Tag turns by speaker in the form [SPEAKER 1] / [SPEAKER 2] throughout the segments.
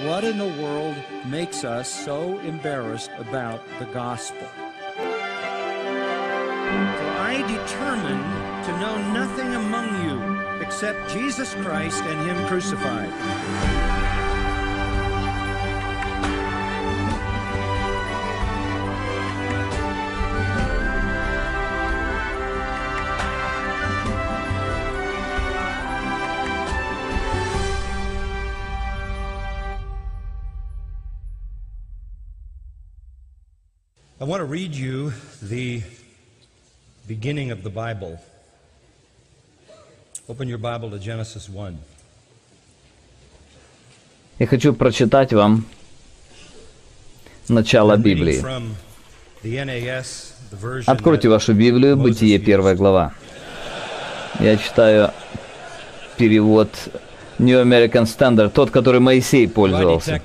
[SPEAKER 1] what in the world makes us so embarrassed about the gospel? For I determined to know nothing among you except Jesus Christ and Him crucified.
[SPEAKER 2] I want to read you the beginning of the Bible. Open your Bible to Genesis 1.
[SPEAKER 3] Я хочу прочитать вам начало Библии. Откройте вашу Библию, Бытие, 1 глава. Я читаю перевод New American Standard, тот, который Моисей пользовался.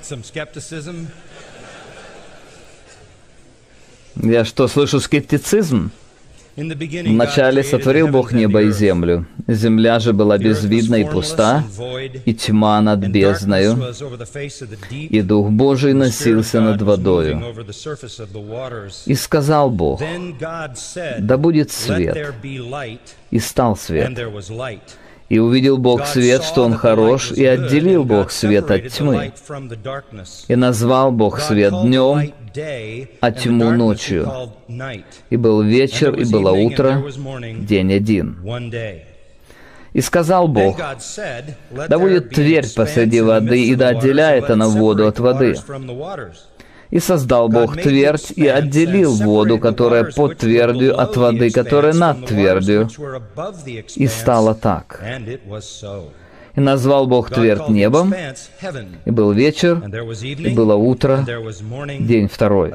[SPEAKER 3] Я что, слышу скептицизм? Вначале сотворил Бог небо и землю. Земля же была безвидна и пуста, и тьма над бездною, и Дух Божий носился над водою. И сказал Бог: да будет свет, и стал свет. И увидел Бог свет, что он хорош, и отделил Бог свет от тьмы. И назвал Бог свет днем, а тьму ночью. И был вечер, и было утро, день один. И сказал Бог: да будет твердь посреди воды, и да отделяет она воду от воды. И создал Бог твердь, и отделил воду, которая под твердью, от воды, которая над твердью. И стало так. И назвал Бог твердь небом, и был вечер, и было утро, день второй.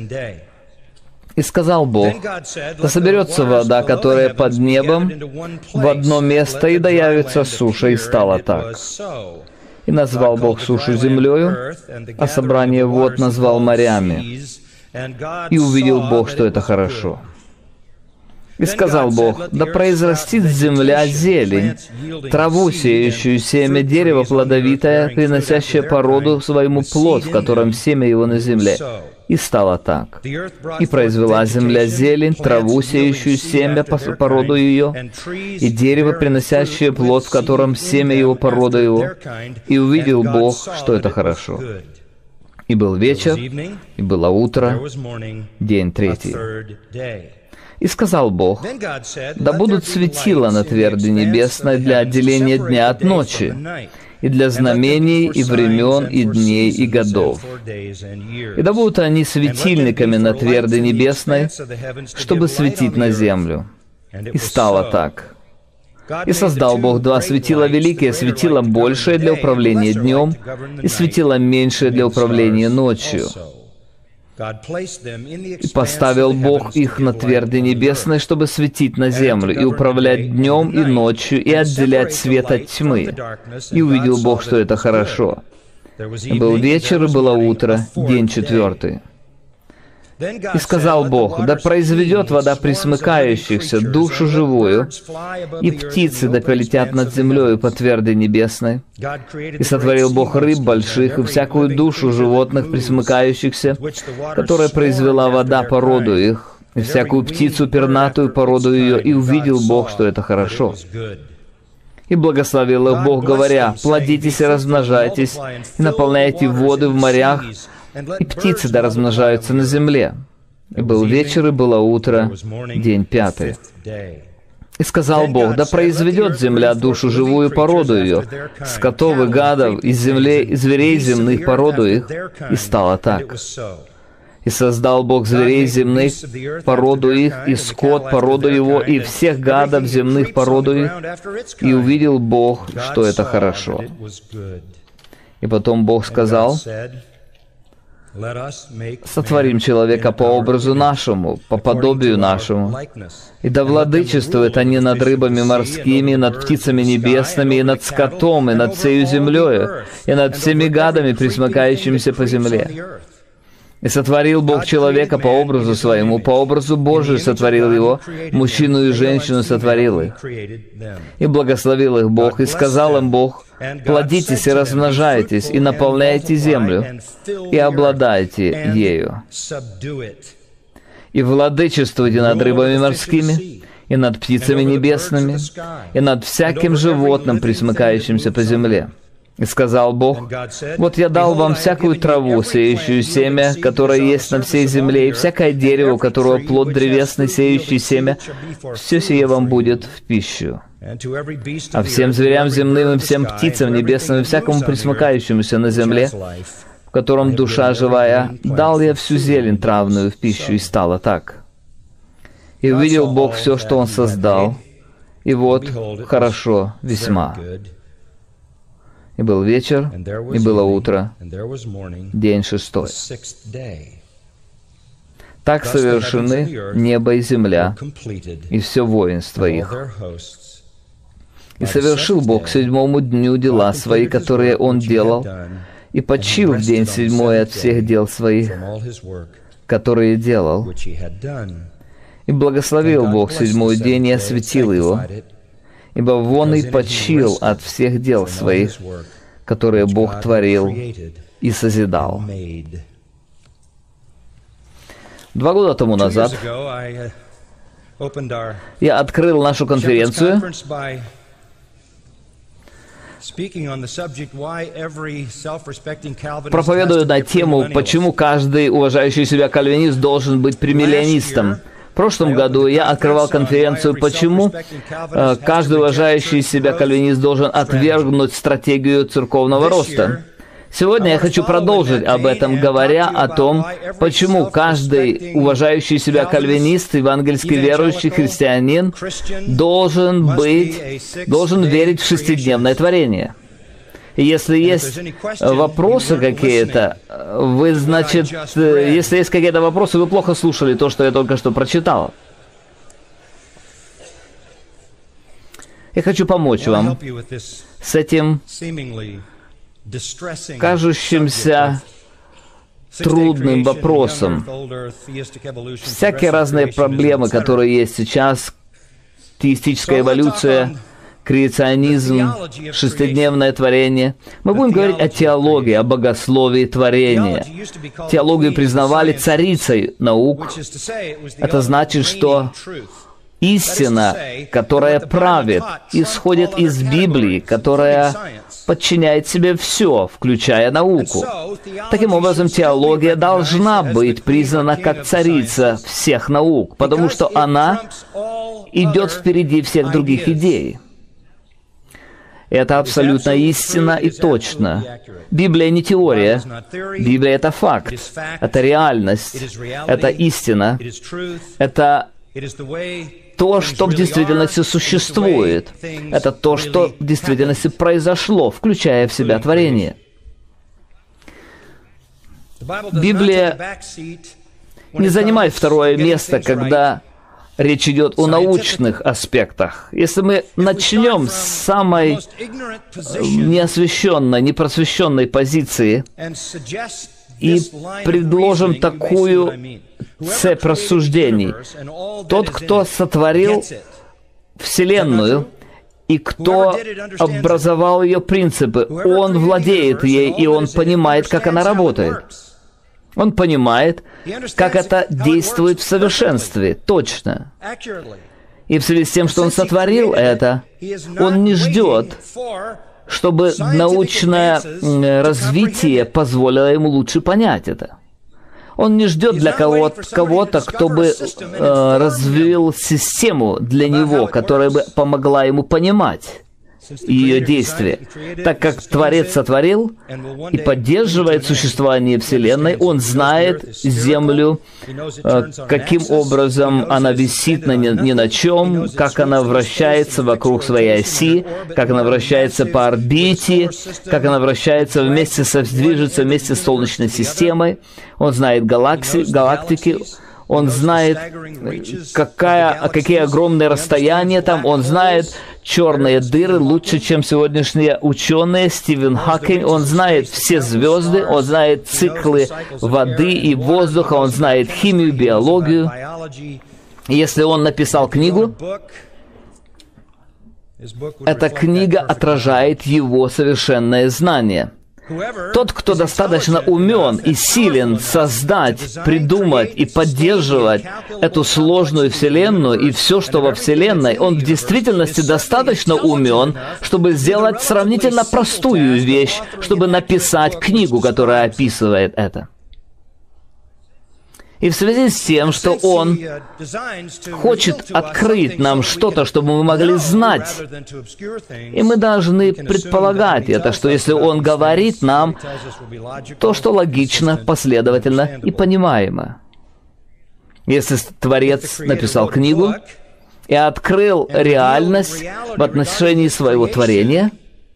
[SPEAKER 3] И сказал Бог: да соберется вода, которая под небом, в одно место, и да явится суша, и стало так. И назвал Бог сушу землею, а собрание вод назвал морями. И увидел Бог, что это хорошо. И сказал Бог: да произрастит земля зелень, траву, сеющую семя, дерево плодовитое, приносящее породу своему плод, в котором семя его на земле. И стало так. И произвела земля зелень, траву, сеющую семя, породу ее, и дерево, приносящее плод, в котором семя его, порода его. И увидел Бог, что это хорошо. И был вечер, и было утро, день третий. И сказал Бог: да будут светила на тверди небесной для отделения дня от ночи, и для знамений, и времен, и дней, и годов. И да будут они светильниками на тверди небесной, чтобы светить на землю. И стало так. И создал Бог два светила великие: светило большее для управления днем, и светило меньшее для управления ночью. И поставил Бог их на тверди небесной, чтобы светить на землю, и управлять днем и ночью, и отделять свет от тьмы. И увидел Бог, что это хорошо. И был вечер, и было утро, день четвертый. И сказал Бог: да произведет вода пресмыкающихся, душу живую, и птицы да полетят над землею по тверди небесной. И сотворил Бог рыб больших, и всякую душу животных пресмыкающихся, которая произвела вода по роду их, и всякую птицу пернатую по роду ее, и увидел Бог, что это хорошо. И благословил их Бог, говоря: плодитесь и размножайтесь, и наполняйте воды в морях, и птицы да размножаются на земле. И был вечер, и было утро, день пятый. И сказал Бог: да произведет земля душу живую, породу ее, скотов и гадов, из земли, и зверей земных, породу их. И стало так. И создал Бог зверей земных, породу их, и скот, породу его, и всех гадов земных, породу их. И увидел Бог, что это хорошо. И потом Бог сказал: сотворим человека по образу нашему, по подобию нашему, и да владычествуют они над рыбами морскими, над птицами небесными, и над скотом, и над всею землею, и над всеми гадами, пресмыкающимися по земле. И сотворил Бог человека по образу своему, по образу Божию сотворил его, мужчину и женщину сотворил их. И благословил их Бог, и сказал им Бог: плодитесь и размножайтесь, и наполняйте землю, и обладайте ею. И владычествуйте над рыбами морскими, и над птицами небесными, и над всяким животным, пресмыкающимся по земле. И сказал Бог: вот я дал вам всякую траву, сеющую семя, которое есть на всей земле, и всякое дерево, у которого плод древесный, сеющий семя, все сие вам будет в пищу. А всем зверям земным и всем птицам небесным и всякому пресмыкающемуся на земле, в котором душа живая, дал я всю зелень травную в пищу, и стало так. И увидел Бог все, что Он создал, и вот хорошо весьма. И был вечер, и было утро, день 6. Так совершены небо и земля, и все воинство их. И совершил Бог к 7-му дню дела свои, которые Он делал, и почил в день 7-й от всех дел своих, которые делал. И благословил Бог 7-й день и осветил его, ибо вон и почил от всех дел своих, которые Бог творил и созидал. 2 года тому назад я открыл нашу конференцию, проповедуя на тему, почему каждый уважающий себя кальвинист должен быть премиллионистом. В прошлом году я открывал конференцию «Почему каждый уважающий себя кальвинист должен отвергнуть стратегию церковного роста». Сегодня я хочу продолжить об этом, говоря о том, почему каждый уважающий себя кальвинист, евангельский верующий христианин должен верить в шестидневное творение. И если есть вопросы какие-то, если есть какие-то вопросы, вы плохо слушали то, что я только что прочитал. Я хочу помочь вам с этим кажущимся трудным вопросом. Всякие разные проблемы, которые есть сейчас, теистическая эволюция, креационизм, шестидневное творение. Мы будем говорить о теологии, о богословии творения. Теологию признавали царицей наук. Это значит, что истина, которая правит, исходит из Библии, которая подчиняет себе все, включая науку. Таким образом, теология должна быть признана как царица всех наук, потому что она идет впереди всех других идей. Это абсолютно истина и точно. Библия не теория. Библия — это факт. Это реальность. Это истина. Это то, что в действительности существует. Это то, что в действительности произошло, включая в себя творение. Библия не занимает второе место, когда речь идет о научных аспектах. Если мы начнем с самой неосвещенной, непросвещенной позиции и предложим такую цепь рассуждений, тот, кто сотворил Вселенную и кто образовал ее принципы, он владеет ей, и он понимает, как она работает. Он понимает, как это действует в совершенстве, точно. И в связи с тем, что он сотворил это, он не ждет, чтобы научное развитие позволило ему лучше понять это. Он не ждет для кого-то, кто бы развил систему для него, которая бы помогла ему понимать ее действия. Так как Творец сотворил и поддерживает существование Вселенной, Он знает Землю, каким образом она висит ни на чем, как она вращается вокруг своей оси, как она вращается по орбите, как она вращается движется вместе с Солнечной системой. Он знает галактики, Он знает, какие огромные расстояния там. Он знает черные дыры лучше, чем сегодняшние ученые. Стивен Хокинг, он знает все звезды, он знает циклы воды и воздуха, он знает химию, биологию. Если он написал книгу, эта книга отражает его совершенное знание. Тот, кто достаточно умен и силен создать, придумать и поддерживать эту сложную Вселенную и все, что во Вселенной, он в действительности достаточно умен, чтобы сделать сравнительно простую вещь, чтобы написать книгу, которая описывает это. И в связи с тем, что Он хочет открыть нам что-то, чтобы мы могли знать, и мы должны предполагать это, что если Он говорит нам, то, что логично, последовательно и понимаемо. Если Творец написал книгу и открыл реальность в отношении своего творения,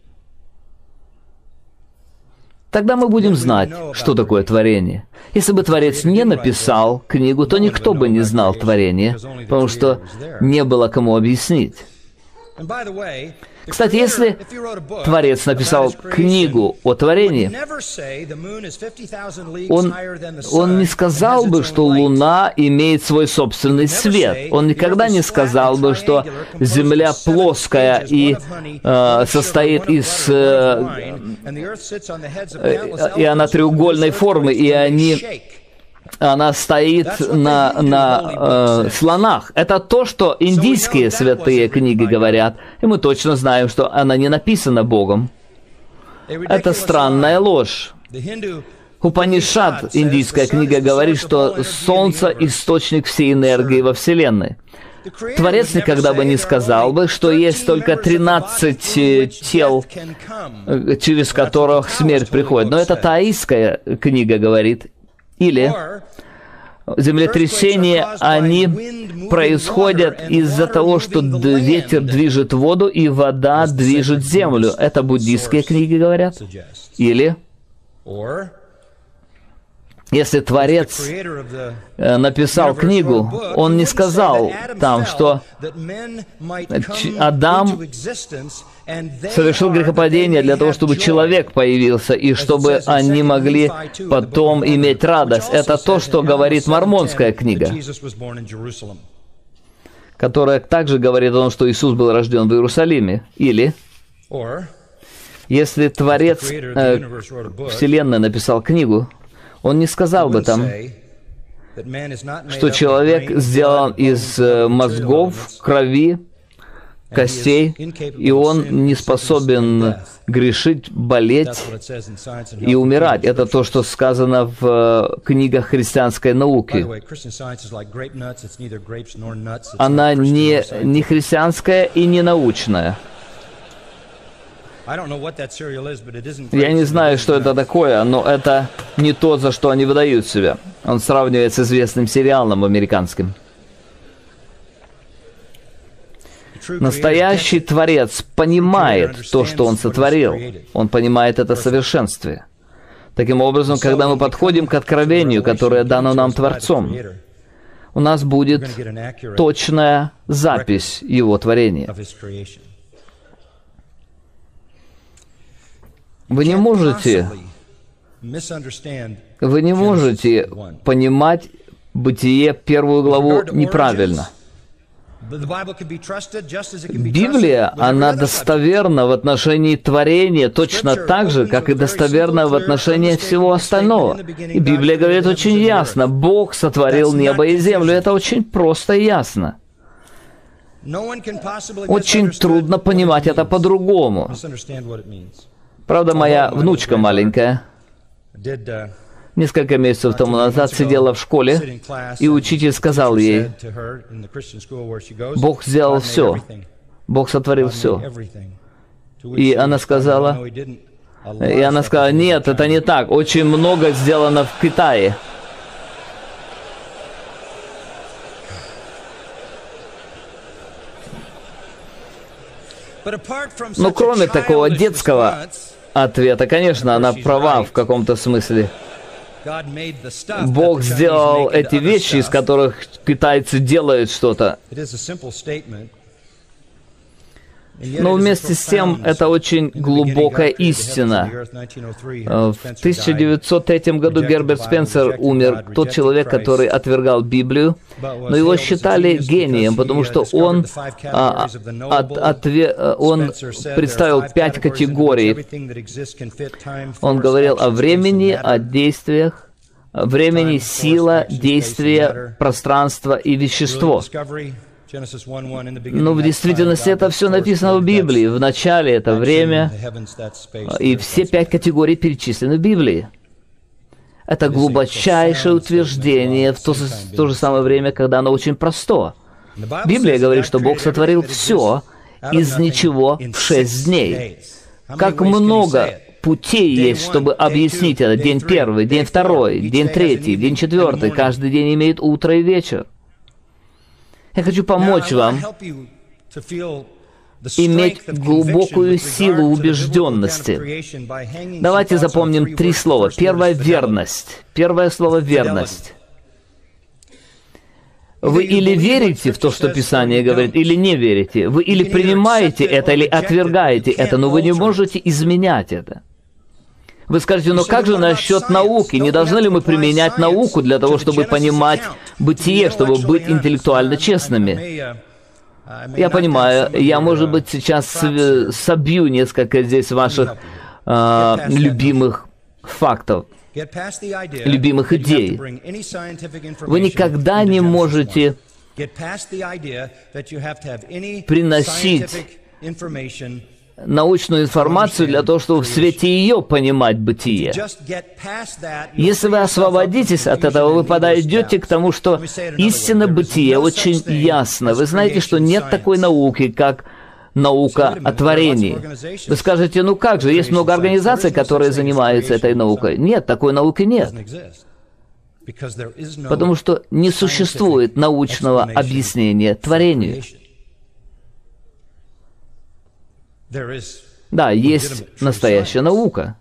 [SPEAKER 3] тогда мы будем знать, что такое творение. Если бы Творец не написал книгу, то никто бы не знал творение, потому что не было кому объяснить. Кстати, если Творец написал книгу о творении, он не сказал бы, что Луна имеет свой собственный свет. Он никогда не сказал бы, что Земля плоская и состоит из... и она треугольной формы, и она стоит на слонах. Это то, что индийские святые книги говорят, и мы точно знаем, что она не написана Богом. Это странная ложь. Упанишад, индийская книга, говорит, что Солнце — источник всей энергии во Вселенной. Творец никогда бы не сказал бы, что есть только 13 тел, через которых смерть приходит. Но это таистская книга говорит. Или землетрясения, они происходят из-за того, что ветер движет воду, и вода движет землю. Это буддийские книги говорят. Или, если Творец написал книгу, он не сказал там, что Адам совершил грехопадение для того, чтобы человек появился, и чтобы они могли потом иметь радость. Это то, что говорит Мормонская книга, которая также говорит о том, что Иисус был рожден в Иерусалиме. Или, если Творец Вселенной написал книгу, он не сказал бы там, что человек сделан из мозгов, крови, костей, и он не способен грешить, болеть и умирать. Это то, что сказано в книгах христианской науки. Она не христианская и не научная. Я не знаю, что это такое, но это не то, за что они выдают себя. Он сравнивает с известным сериалом американским. Настоящий Творец понимает то, что Он сотворил. Он понимает это совершенстве. Таким образом, когда мы подходим к откровению, которое дано нам Творцом, у нас будет точная запись Его творения. Вы не можете понимать Бытие, 1 главу, неправильно. Библия, она достоверна в отношении творения точно так же, как и достоверна в отношении всего остального. И Библия говорит очень ясно: Бог сотворил небо и землю. Это очень просто и ясно. Очень трудно понимать это по-другому. Правда, моя внучка маленькая несколько месяцев тому назад сидела в школе, и учитель сказал ей: Бог сделал все, Бог сотворил все. И она сказала, нет, это не так, очень много сделано в Китае. Но кроме такого детского ответа, конечно, она права в каком-то смысле. Бог сделал эти вещи, из которых китайцы делают что-то. Но вместе с тем, это очень глубокая истина. В 1903 году Герберт Спенсер умер, тот человек, который отвергал Библию, но его считали гением, потому что он представил 5 категорий. Он говорил о времени, о действиях, времени, сила, действие, пространство и вещество. Но в действительности это все написано в Библии. В начале это время, и все 5 категорий перечислены в Библии. Это глубочайшее утверждение в то же самое время, когда оно очень просто. Библия говорит, что Бог сотворил все из ничего в 6 дней. Как много путей есть, чтобы объяснить это. День первый, день второй, день третий, день четвертый. Каждый день имеет утро и вечер. Я хочу помочь вам иметь глубокую силу убежденности. Давайте запомним 3 слова. Первое — верность. Первое слово — верность. Вы или верите в то, что Писание говорит, или не верите. Вы или принимаете это, или отвергаете это, но вы не можете изменять это. Вы скажете, но как же насчет науки? Не должны ли мы применять науку для того, чтобы понимать бытие, чтобы быть интеллектуально честными? Я понимаю, я, может быть, сейчас собью несколько здесь ваших любимых фактов, любимых идей. Вы никогда не можете приносить научную информацию для того, чтобы в свете ее понимать бытие. Если вы освободитесь от этого, вы подойдете к тому, что истина бытия очень ясна. Вы знаете, что нет такой науки, как наука о творении. Вы скажете, ну как же, есть много организаций, которые занимаются этой наукой. Нет, такой науки нет. Потому что не существует научного объяснения творению. Да, есть настоящая наука.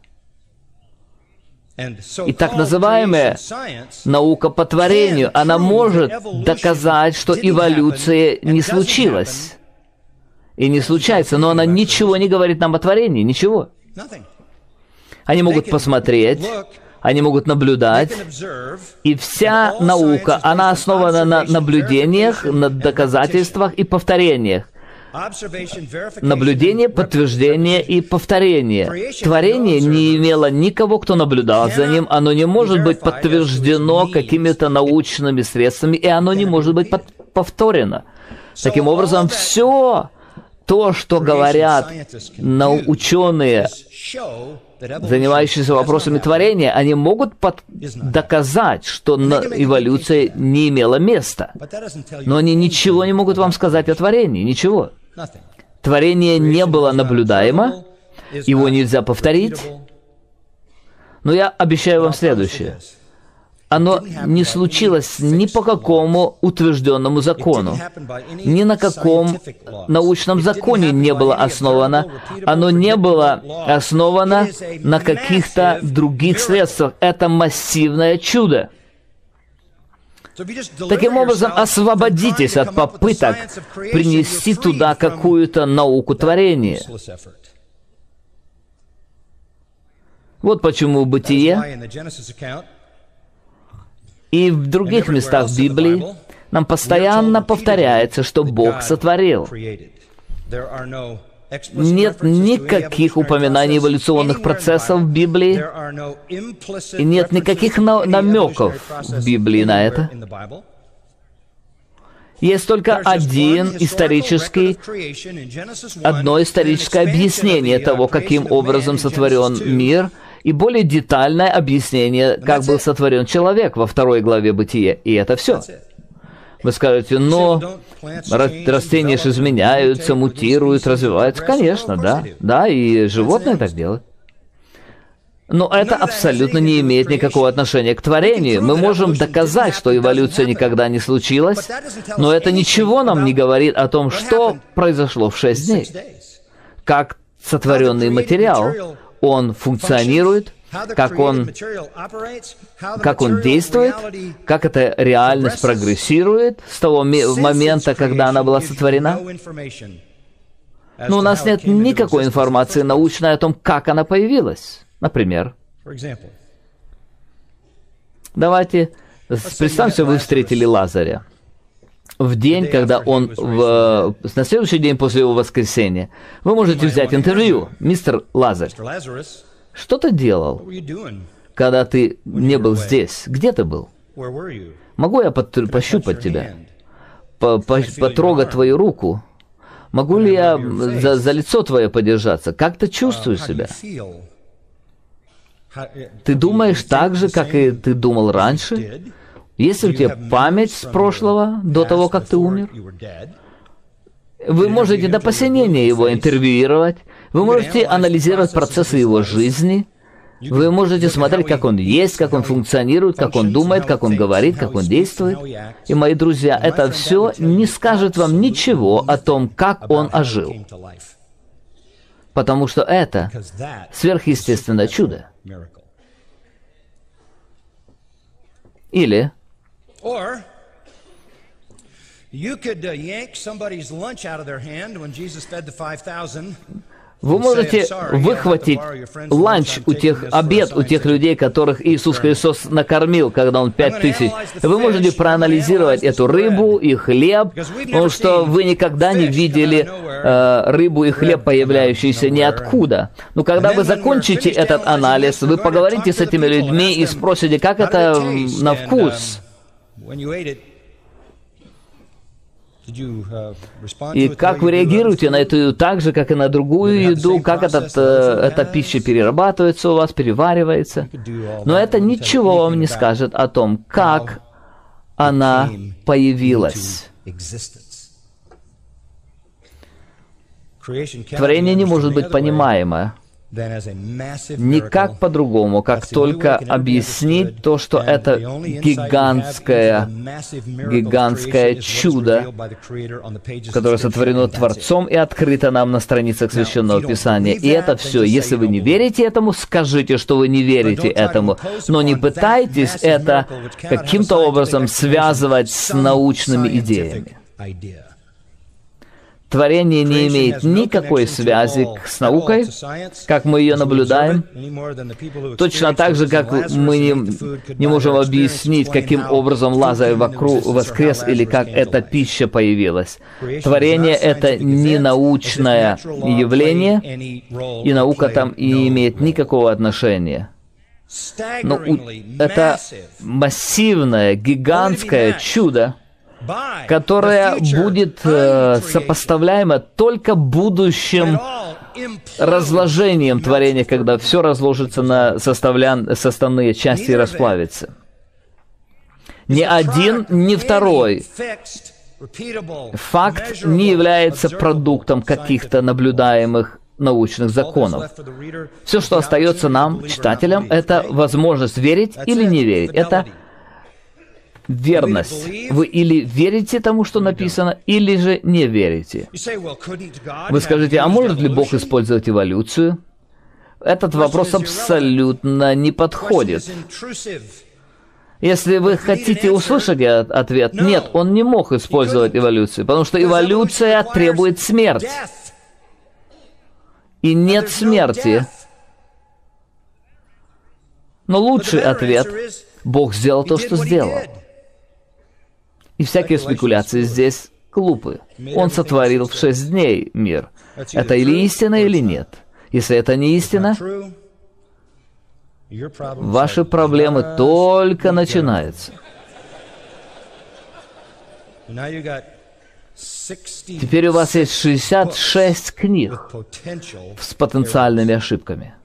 [SPEAKER 3] И так называемая наука по творению, она может доказать, что эволюция не случилась. И не случается, но она ничего не говорит нам о творении, ничего. Они могут посмотреть, они могут наблюдать, и вся наука, она основана на наблюдениях, на доказательствах и повторениях. Наблюдение, подтверждение и повторение. Творение не имело никого, кто наблюдал за ним, оно не может быть подтверждено какими-то научными средствами, и оно не может быть повторено. Таким образом, все то, что говорят ученые, занимающиеся вопросами творения, они могут доказать, что эволюция не имела места. Но они ничего не могут вам сказать о творении, ничего. Творение не было наблюдаемо, его нельзя повторить. Но я обещаю вам следующее. Оно не случилось ни по какому утвержденному закону. Ни на каком научном законе не было основано. Оно не было основано на каких-то других средствах. Это массивное чудо. Таким образом, освободитесь от попыток принести туда какую-то науку творения. Вот почему Бытие и в других местах в Библии нам постоянно повторяется, что Бог сотворил. Нет никаких упоминаний эволюционных процессов в Библии, и нет никаких намеков в Библии на это. Есть только одно историческое объяснение того, каким образом сотворен мир, и более детальное объяснение, как был сотворен человек во 2 главе Бытия. И это все. Вы скажете, но растения же изменяются, мутируют, развиваются. Конечно, да. Да, и животные так делают. Но это абсолютно не имеет никакого отношения к творению. Мы можем доказать, что эволюция никогда не случилась, но это ничего нам не говорит о том, что произошло в 6 дней. Как сотворенный материал, он функционирует, как он действует, как эта реальность прогрессирует с того момента, когда она была сотворена. Но у нас нет никакой информации научной о том, как она появилась. Например, давайте представьте, вы встретили Лазаря. В день, когда он, на следующий день после его воскресения, вы можете взять интервью. Мистер Лазарь, что ты делал, когда ты не был здесь? Где ты был? Могу я пощупать тебя? Потрогать твою руку? Могу ли я за лицо твое подержаться? Как ты чувствуешь себя? Ты думаешь так же, как и ты думал раньше? Есть ли у тебя память с прошлого, до того, как ты умер? Вы можете до посинения его интервьюировать, вы можете анализировать процессы его жизни, вы можете смотреть, как он есть, как он функционирует, как он думает, как он говорит, как он действует. И, мои друзья, это все не скажет вам ничего о том, как он ожил. Потому что это сверхъестественное чудо. Или вы можете выхватить ланч обед у тех людей, которых Иисус Христос накормил, когда Он 5000. Вы можете проанализировать эту рыбу и хлеб, потому что вы никогда не видели рыбу и хлеб, появляющиеся ниоткуда. Но когда вы закончите этот анализ, вы поговорите с этими людьми и спросите, как это на вкус. И как вы реагируете на эту еду так же, как и на другую еду, как эта пища перерабатывается у вас, переваривается. Но это ничего вам не скажет о том, как она появилась. Творение не может быть понимаемое никак по-другому, как только объяснить то, что это гигантское чудо, которое сотворено Творцом и открыто нам на страницах Священного Писания. И это все. Если вы не верите этому, скажите, что вы не верите этому. Но не пытайтесь это каким-то образом связывать с научными идеями. Творение не имеет никакой связи с наукой, как мы ее наблюдаем. Точно так же, как мы не можем объяснить, каким образом Лазарь воскрес или как эта пища появилась. Творение — это не научное явление, и наука там не имеет никакого отношения. Но это массивное, гигантское чудо, которое будет сопоставляемо только будущим разложением творения, когда все разложится на составные части и расплавится. Ни один, ни второй факт не является продуктом каких-то наблюдаемых научных законов. Все, что остается нам, читателям, это возможность верить или не верить. Это верность. Вы или верите тому, что написано, или же не верите. Вы скажете, а может ли Бог использовать эволюцию? Этот вопрос абсолютно не подходит. Если вы хотите услышать ответ, нет, он не мог использовать эволюцию, потому что эволюция требует смерти. И нет смерти. Но лучший ответ — Бог сделал то, что сделал. И всякие спекуляции здесь глупы. Он сотворил в 6 дней мир. Это или истина, или нет. Если это не истина, ваши проблемы только начинаются. Теперь у вас есть 66 книг с потенциальными ошибками.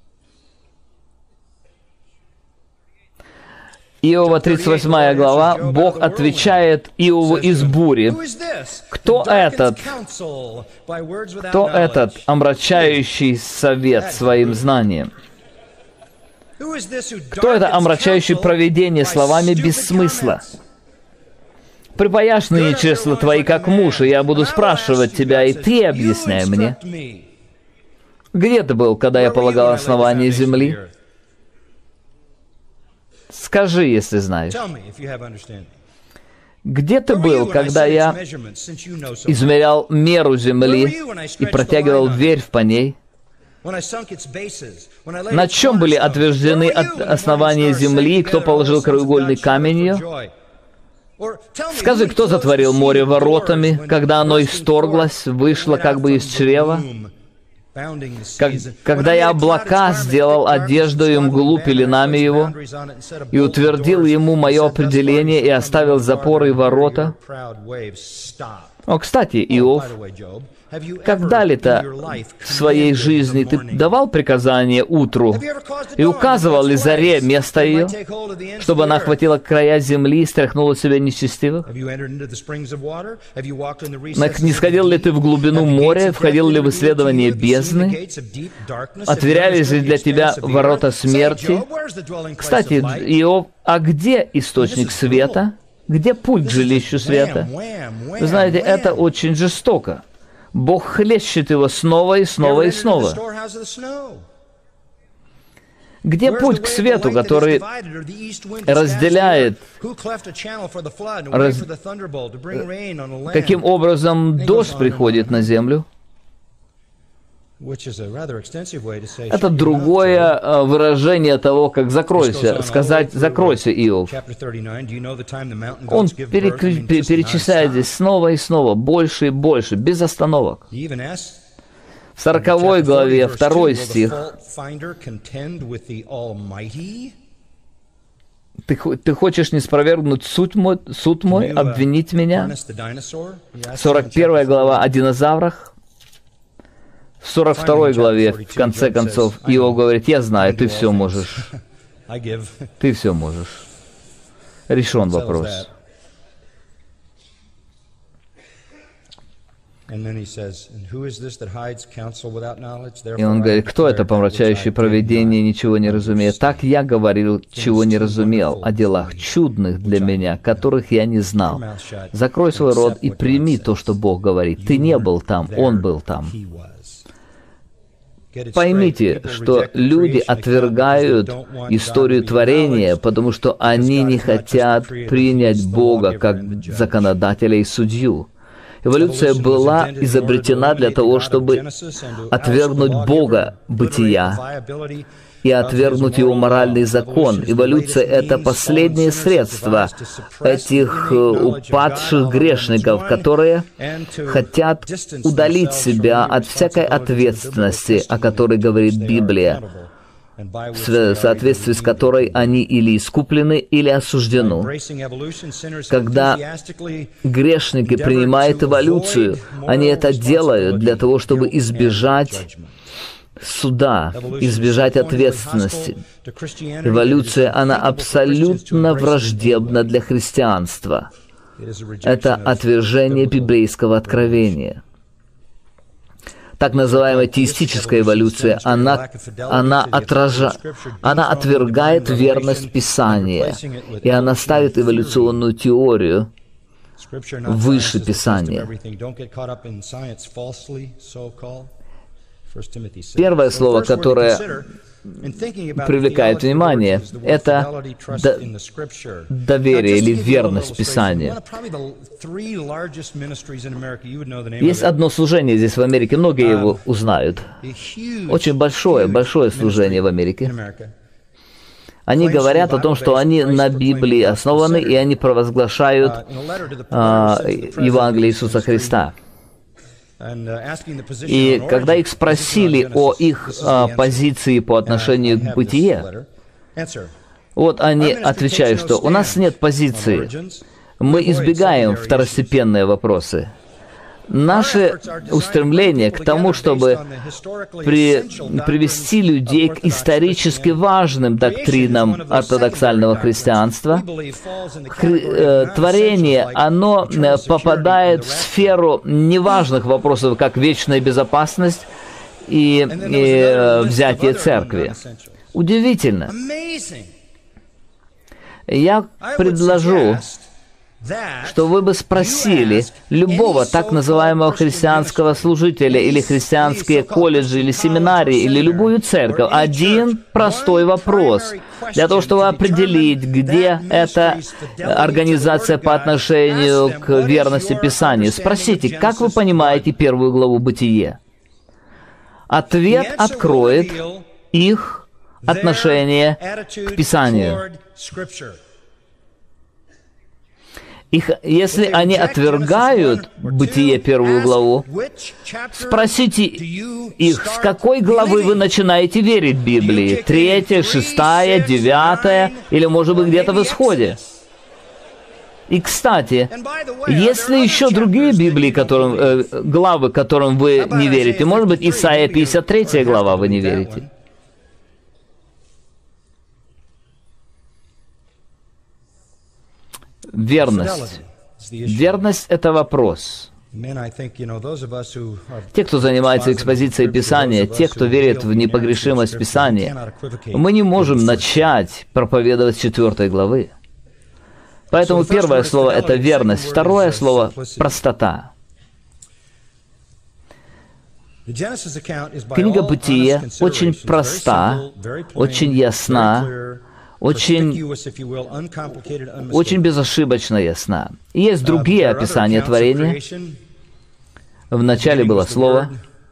[SPEAKER 3] Иова 38 глава, Бог отвечает Иову из бури. Кто этот, омрачающий совет своим знанием? Кто это, омрачающий провидение словами без смысла? Припаяшь ныне чресла твои, как муж, и я буду спрашивать тебя, и ты объясняй мне. Где ты был, когда я полагал основание земли? Скажи, если знаешь. Где ты был, когда я измерял меру земли и протягивал верфь по ней? На чем были отвержены основания земли, и кто положил краеугольный камень ее? Скажи, кто затворил море воротами, когда оно исторглось, вышло как бы из чрева? Когда я облака сделал одеждой и мглу пеленами его, и утвердил ему мое определение, и оставил запоры и ворота. О, кстати, Иов, когда ли-то в своей жизни ты давал приказание утру и указывал ли заре место ее, чтобы она охватила края земли и стряхнула себя нечестивых? Не сходил ли ты в глубину моря, входил ли в исследование бездны? Отворялись ли для тебя ворота смерти? Кстати, Иов, а где источник света? Где путь к жилищу света? Вы знаете, это очень жестоко. Бог хлещет его снова и снова и снова. Где путь к свету, который разделяет, каким образом дождь приходит на землю? Это другое выражение того, как закройся, сказать «закройся, Иов». Он перечисляет здесь снова и снова, больше и больше, без остановок. В 40 главе, 2 стих. Ты хочешь не спровергнуть суд мой, обвинить меня? 41 глава о динозаврах. В 42 главе, в конце концов, Иов говорит, я знаю, ты все можешь. Ты все можешь. Решен вопрос. И он говорит, кто это, помрачающий провидение, ничего не разумеет? Так я говорил, чего не разумел, о делах чудных для меня, которых я не знал. Закрой свой рот и прими то, что Бог говорит. Ты не был там, Он был там. Поймите, что люди отвергают историю творения, потому что они не хотят принять Бога как законодателя и судью. Эволюция была изобретена для того, чтобы отвергнуть Бога бытия и отвергнуть Его моральный закон. Эволюция — это последнее средство этих упадших грешников, которые хотят удалить себя от всякой ответственности, о которой говорит Библия, в соответствии с которой они или искуплены, или осуждены. Когда грешники принимают эволюцию, они это делают для того, чтобы избежать суда, избежать ответственности. Эволюция, она абсолютно враждебна для христианства. Это отвержение библейского откровения. Так называемая теистическая эволюция, она отвергает верность Писания, и она ставит эволюционную теорию выше Писания. Первое слово, которое привлекает внимание, это доверие или верность Писанию. Есть одно служение здесь в Америке, многие его узнают. Очень большое служение в Америке. Они говорят о том, что они на Библии основаны, и они провозглашают Евангелие Иисуса Христа. И когда их спросили о их позиции по отношению к бытие, вот они отвечают, что у нас нет позиции, мы избегаем второстепенные вопросы. Наше устремление к тому, чтобы привести людей к исторически важным доктринам ортодоксального христианства, творение, оно попадает в сферу неважных вопросов, как вечная безопасность и взятие церкви. Удивительно. Я предложу что вы бы спросили любого так называемого христианского служителя или христианские колледжи или семинарии или любую церковь один простой вопрос для того, чтобы определить, где эта организация по отношению к верности Писанию. Спросите, как вы понимаете 1 главу Бытие? Ответ откроет их отношение к Писанию. Если они отвергают Бытие 1 главу, спросите их, с какой главы вы начинаете верить Библии? 3, 6, 9 или, может быть, где-то в Исходе? И, кстати, есть ли еще другие Библии, главы, которым вы не верите? Может быть, Исайя 53 глава вы не верите? Верность. Верность — это вопрос. Те, кто занимается экспозицией Писания, те, кто верит в непогрешимость Писания, мы не можем начать проповедовать с 4 главы. Поэтому первое слово — это верность, второе слово — простота. Книга Бытия очень проста, очень ясна, очень безошибочно ясна. И есть другие описания творения. Вначале было Слово,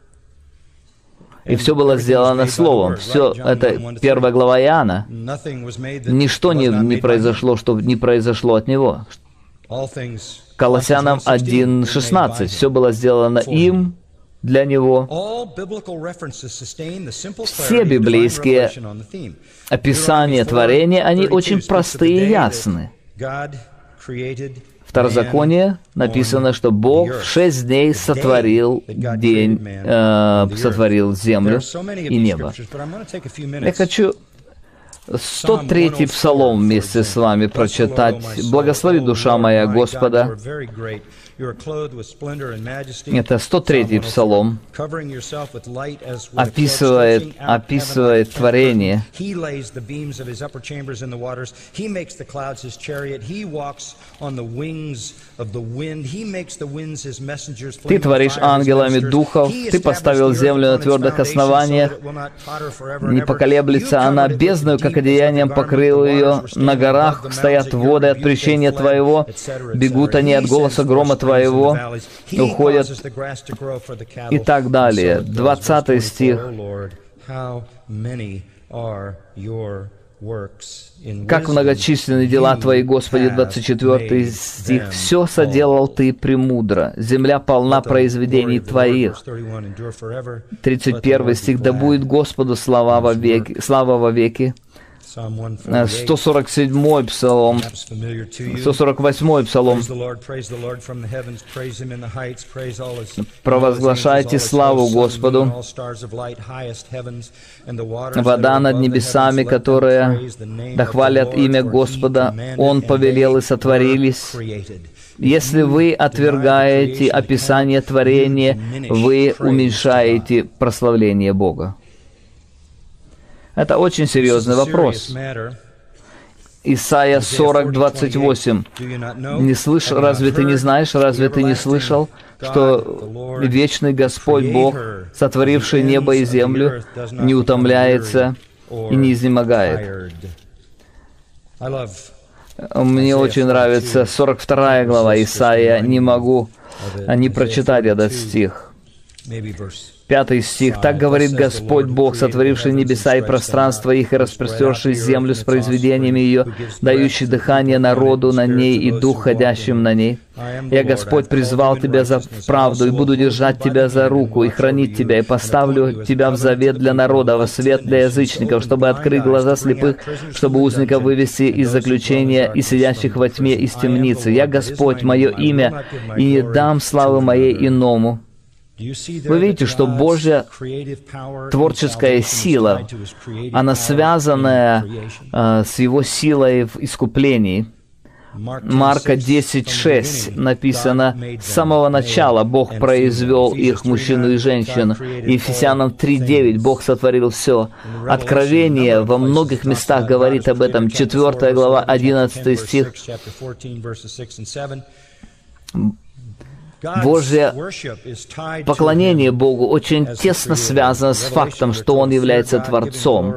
[SPEAKER 3] и все было сделано Словом. Все это 1 глава Иоанна. Ничто не произошло, что не произошло от Него. Колоссянам 1:16. Все было сделано им, для Него. Все библейские описания творения, они очень простые и ясны. Второзаконие написано, что Бог в 6 дней сотворил землю и небо. Я хочу 103-й псалом вместе с вами прочитать. «Благослови душа моя Господа». Это 103-й псалом, описывает творение. Ты творишь ангелами духов, ты поставил землю на твердых основаниях, не поколеблется она, бездною, как одеянием покрыл ее, на горах стоят воды от прещения Твоего, бегут они от голоса грома Твоего, уходят, и так далее. 20 стих. «Как многочисленны дела Твои, Господи», 24 стих. «Все соделал Ты премудро, земля полна произведений Твоих». 31 стих. «Да будет Господу слава во веки». 147-й псалом, 148-й псалом. «Провозглашайте славу Господу, вода над небесами, которые дохвалят имя Господа, Он повелел и сотворились». Если вы отвергаете описание творения, вы уменьшаете прославление Бога. Это очень серьезный вопрос. Исайя 40:28. Разве ты не знаешь, разве ты не слышал, что вечный Господь Бог, сотворивший небо и землю, не утомляется и не изнемогает? Мне очень нравится 42 глава Исайя. Не могу не прочитать этот стих. 5 стих. «Так говорит Господь Бог, сотворивший небеса и пространство их, и распростерший землю с произведениями ее, дающий дыхание народу на ней и дух, ходящим на ней. Я, Господь, призвал тебя за правду, и буду держать тебя за руку, и хранить тебя, и поставлю тебя в завет для народа, во свет для язычников, чтобы открыть глаза слепых, чтобы узников вывести из заключения и сидящих во тьме из темницы. Я, Господь, мое имя, и не дам славы моей иному». Вы видите, что Божья творческая сила, она связанная с Его силой в искуплении. Марка 10:6 написано: «С самого начала Бог произвел их, мужчину и женщину». Ефесянам 3:9 Бог сотворил все. Откровение во многих местах говорит об этом. 4 глава, 11 стих. Божье поклонение Богу очень тесно связано с фактом, что Он является Творцом.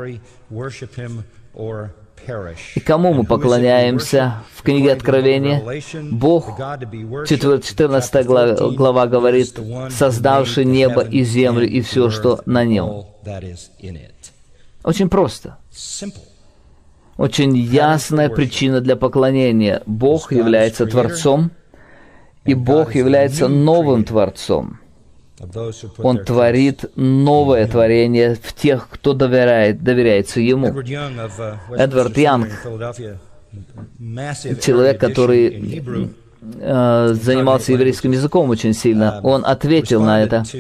[SPEAKER 3] И кому мы поклоняемся в книге Откровения? Бог, 14 глава говорит, создавший небо и землю и все, что на нем. Очень просто. Очень ясная причина для поклонения. Бог является Творцом, и Бог является новым Творцом. Он творит новое творение в тех, кто доверяется Ему. Эдвард Янг, человек, который занимался еврейским языком очень сильно, он ответил на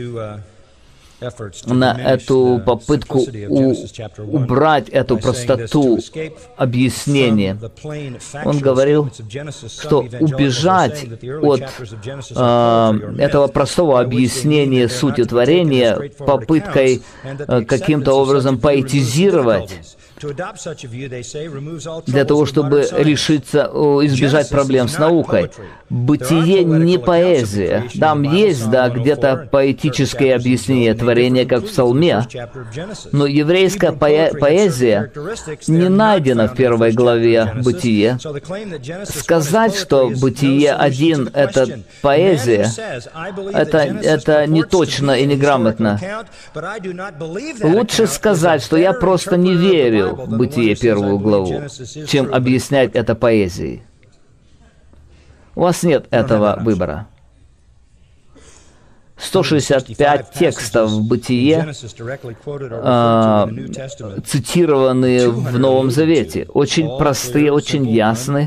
[SPEAKER 3] эту попытку убрать эту простоту объяснения. Он говорил, что убежать от этого простого объяснения сути творения попыткой каким-то образом поэтизировать, для того, чтобы избежать проблем с наукой. Бытие не поэзия. Там есть, где-то поэтическое объяснение творения, как в Псалме, но еврейская поэзия не найдена в 1 главе Бытия. Сказать, что Бытие 1 — это поэзия, это не точно и неграмотно. Лучше сказать, что я просто не верю в Бытие 1 главу, чем объяснять это поэзией. У вас нет этого выбора. 165 текстов в Бытие цитированы в Новом Завете. Очень простые, очень ясные.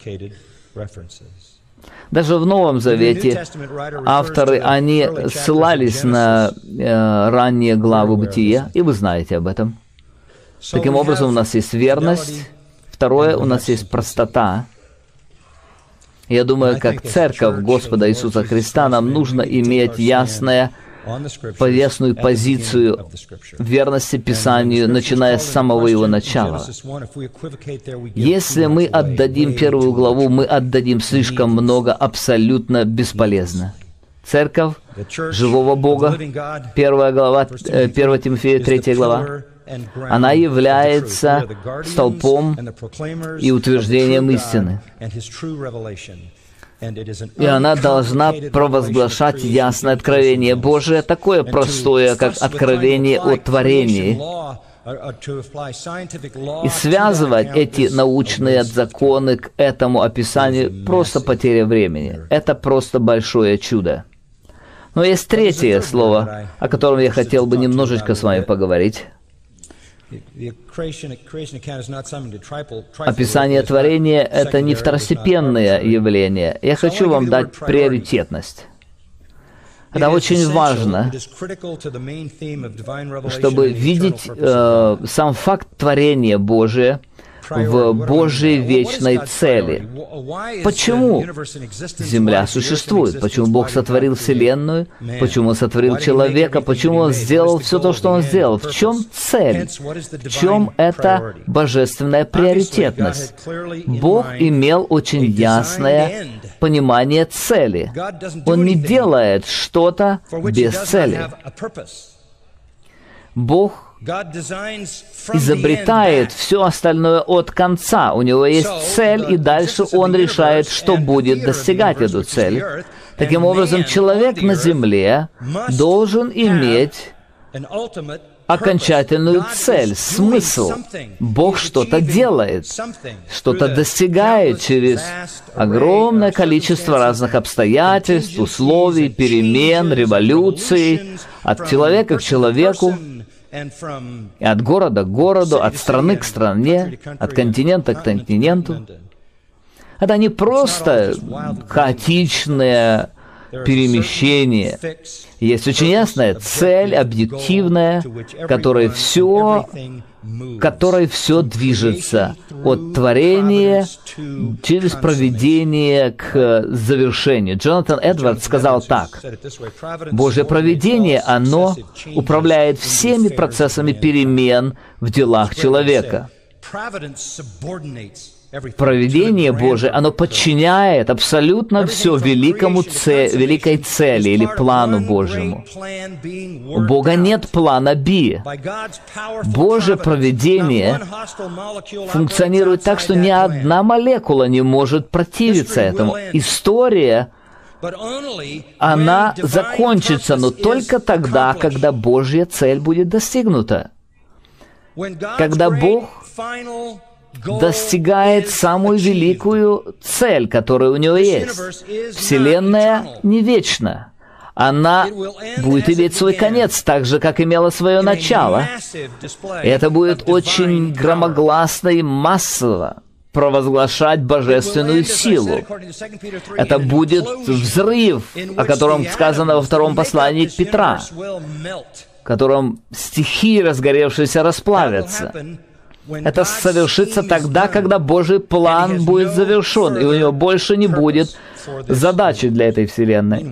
[SPEAKER 3] Даже в Новом Завете авторы, они ссылались на ранние главы Бытия, и вы знаете об этом. Таким образом, у нас есть верность. Второе, у нас есть простота. Я думаю, как церковь Господа Иисуса Христа, нам нужно иметь ясную позицию верности Писанию, начиная с самого его начала. Если мы отдадим 1 главу, мы отдадим слишком много абсолютно бесполезно. Церковь живого Бога, 1 глава, 1 Тимофея, 3 глава, она является столпом и утверждением истины. И она должна провозглашать ясное откровение Божие, такое простое, как откровение о творении. И связывать эти научные законы к этому описанию — просто потеря времени. Это просто большое чудо. Но есть третье слово, о котором я хотел бы немножечко с вами поговорить. Описание творения — это не второстепенное явление. Я хочу вам дать приоритетность. Это очень важно, чтобы видеть сам факт творения Божия в Божьей вечной цели. Почему Земля существует? Почему Бог сотворил Вселенную? Почему Он сотворил человека? Почему Он сделал все то, что Он сделал? В чем цель? В чем эта божественная приоритетность? Бог имел очень ясное понимание цели. Он не делает что-то без цели. Бог изобретает все остальное от конца. У него есть цель, и дальше он решает, что будет достигать эту цель. Таким образом, человек на земле должен иметь окончательную цель, смысл. Бог что-то делает, что-то достигает через огромное количество разных обстоятельств, условий, перемен, революций, от человека к человеку, и от города к городу, от страны к стране, от континента к континенту. Это не просто хаотичные перемещение. Есть очень ясная цель, объективная, которой все движется от творения через провидение к завершению. Джонатан Эдвардс сказал так: «Божье провидение, оно управляет всеми процессами перемен в делах человека». Провидение Божие, оно подчиняет абсолютно все великой цели или плану Божьему. У Бога нет плана Б. Божье провидение функционирует так, что ни одна молекула не может противиться этому. История, она закончится, но только тогда, когда Божья цель будет достигнута. Когда Бог достигает самую великую цель, которая у Него есть. Вселенная не вечна. Она будет иметь свой конец, так же, как имела свое начало. И это будет очень громогласно и массово провозглашать божественную силу. Это будет взрыв, о котором сказано во втором послании к Петра, в котором стихии, разгоревшиеся, расплавятся. Это совершится тогда, когда Божий план будет завершен, и у него больше не будет задачи для этой вселенной.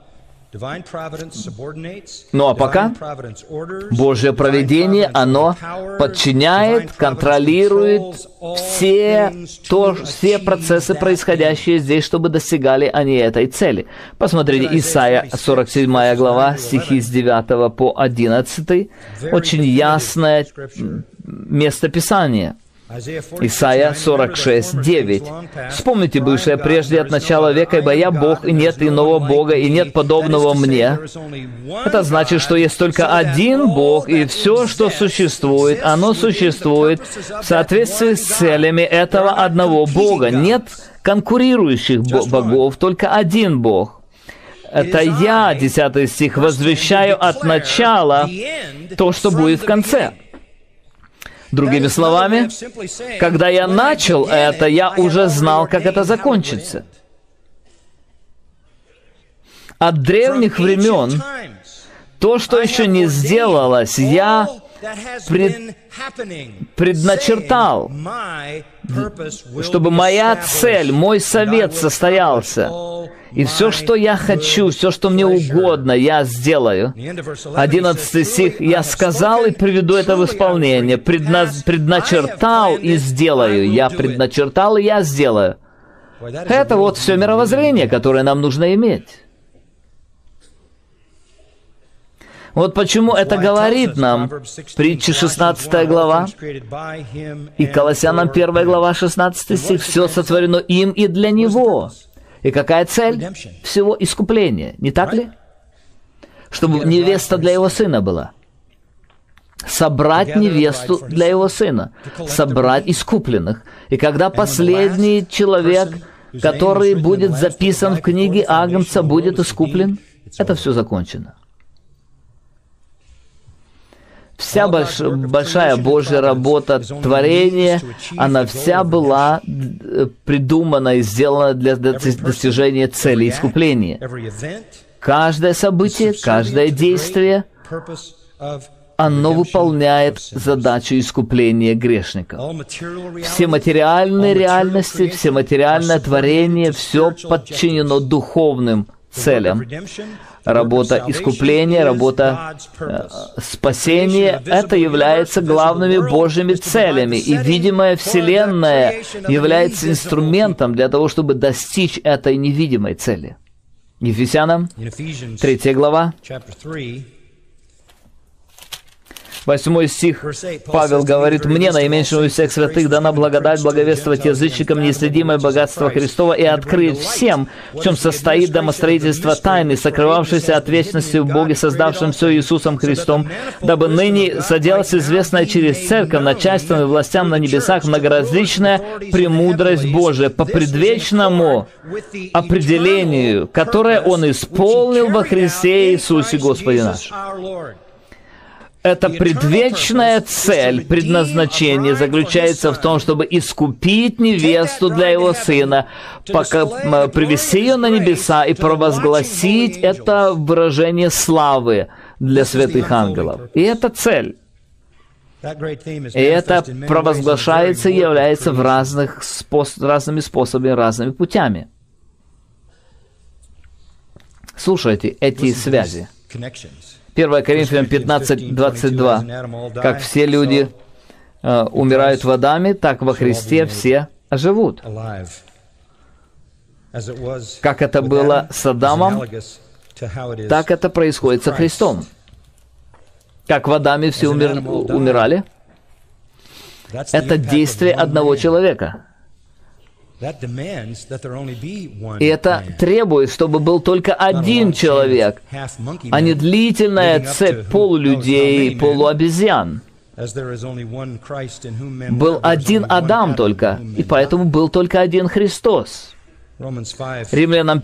[SPEAKER 3] Ну а пока Божье провидение, оно подчиняет, контролирует все процессы, происходящие здесь, чтобы достигали они этой цели. Посмотрите, Исайя 47 глава, стихи с 9 по 11, очень ясное местописание. Исайя 46, 9. «Вспомните бывшее прежде от начала века, ибо я Бог, и нет иного Бога, и нет подобного мне». Это значит, что есть только один Бог, и все, что существует, оно существует в соответствии с целями этого одного Бога. Нет конкурирующих богов, только один Бог. Это я, 10 стих, возвещаю от начала то, что будет в конце. Другими словами, когда я начал это, я уже знал, как это закончится. От древних времен то, что еще не сделалось, я предначертал, чтобы моя цель, мой совет состоялся. И все, что я хочу, все, что мне угодно, я сделаю. 11 стих. «Я сказал и приведу это в исполнение. Предначертал и сделаю». Я предначертал и я сделаю. Это вот все мировоззрение, которое нам нужно иметь. Вот почему это говорит нам Притчи 16 глава и Колоссянам 1 глава 16 стих. «Все сотворено им и для Него». И какая цель? Всего искупление, не так ли? Чтобы невеста для его сына была. Собрать невесту для его сына. Собрать искупленных. И когда последний человек, который будет записан в книге Агнца, будет искуплен, это все закончено. Вся большая Божья работа творения, она вся была придумана и сделана для достижения цели искупления. Каждое событие, каждое действие, оно выполняет задачу искупления грешников. Все материальные реальности, все материальное творение, все подчинено духовным целям. Работа искупления, работа спасения — это является главными Божьими целями, и видимая Вселенная является инструментом для того, чтобы достичь этой невидимой цели. Ефесянам, 3 глава, 8 стих, Павел говорит: «Мне, наименьшему из всех святых, дана благодать благовествовать язычникам неисследимое богатство Христова и открыть всем, в чем состоит домостроительство тайны, сокрывавшейся от вечности в Боге, создавшем все Иисусом Христом, дабы ныне соделалось известное через церковь начальством и властям на небесах многоразличная премудрость Божия по предвечному определению, которое Он исполнил во Христе Иисусе Господе нашем». эта предвечная цель, предназначение заключается в том, чтобы искупить невесту для его сына, привести ее на небеса и провозгласить это выражение славы для святых ангелов. И это цель. И это провозглашается и является разными способами, разными путями. Слушайте эти связи. 1 Коринфянам 15:22. «Как все люди умирают в Адаме, так во Христе все оживут». Как это было с Адамом, так это происходит со Христом. Как в Адаме все умирали, это действие одного человека. И это требует, чтобы был только один человек, а не длительная цепь полулюдей, полуобезьян. Был один Адам только, и поэтому был только один Христос. Римлянам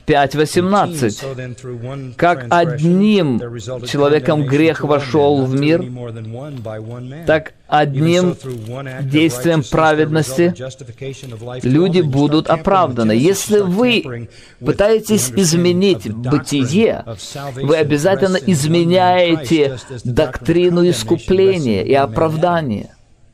[SPEAKER 3] 5:18. «Как одним человеком грех вошел в мир, так одним действием праведности люди будут оправданы». Если вы пытаетесь изменить бытие, вы обязательно изменяете доктрину искупления и оправдания.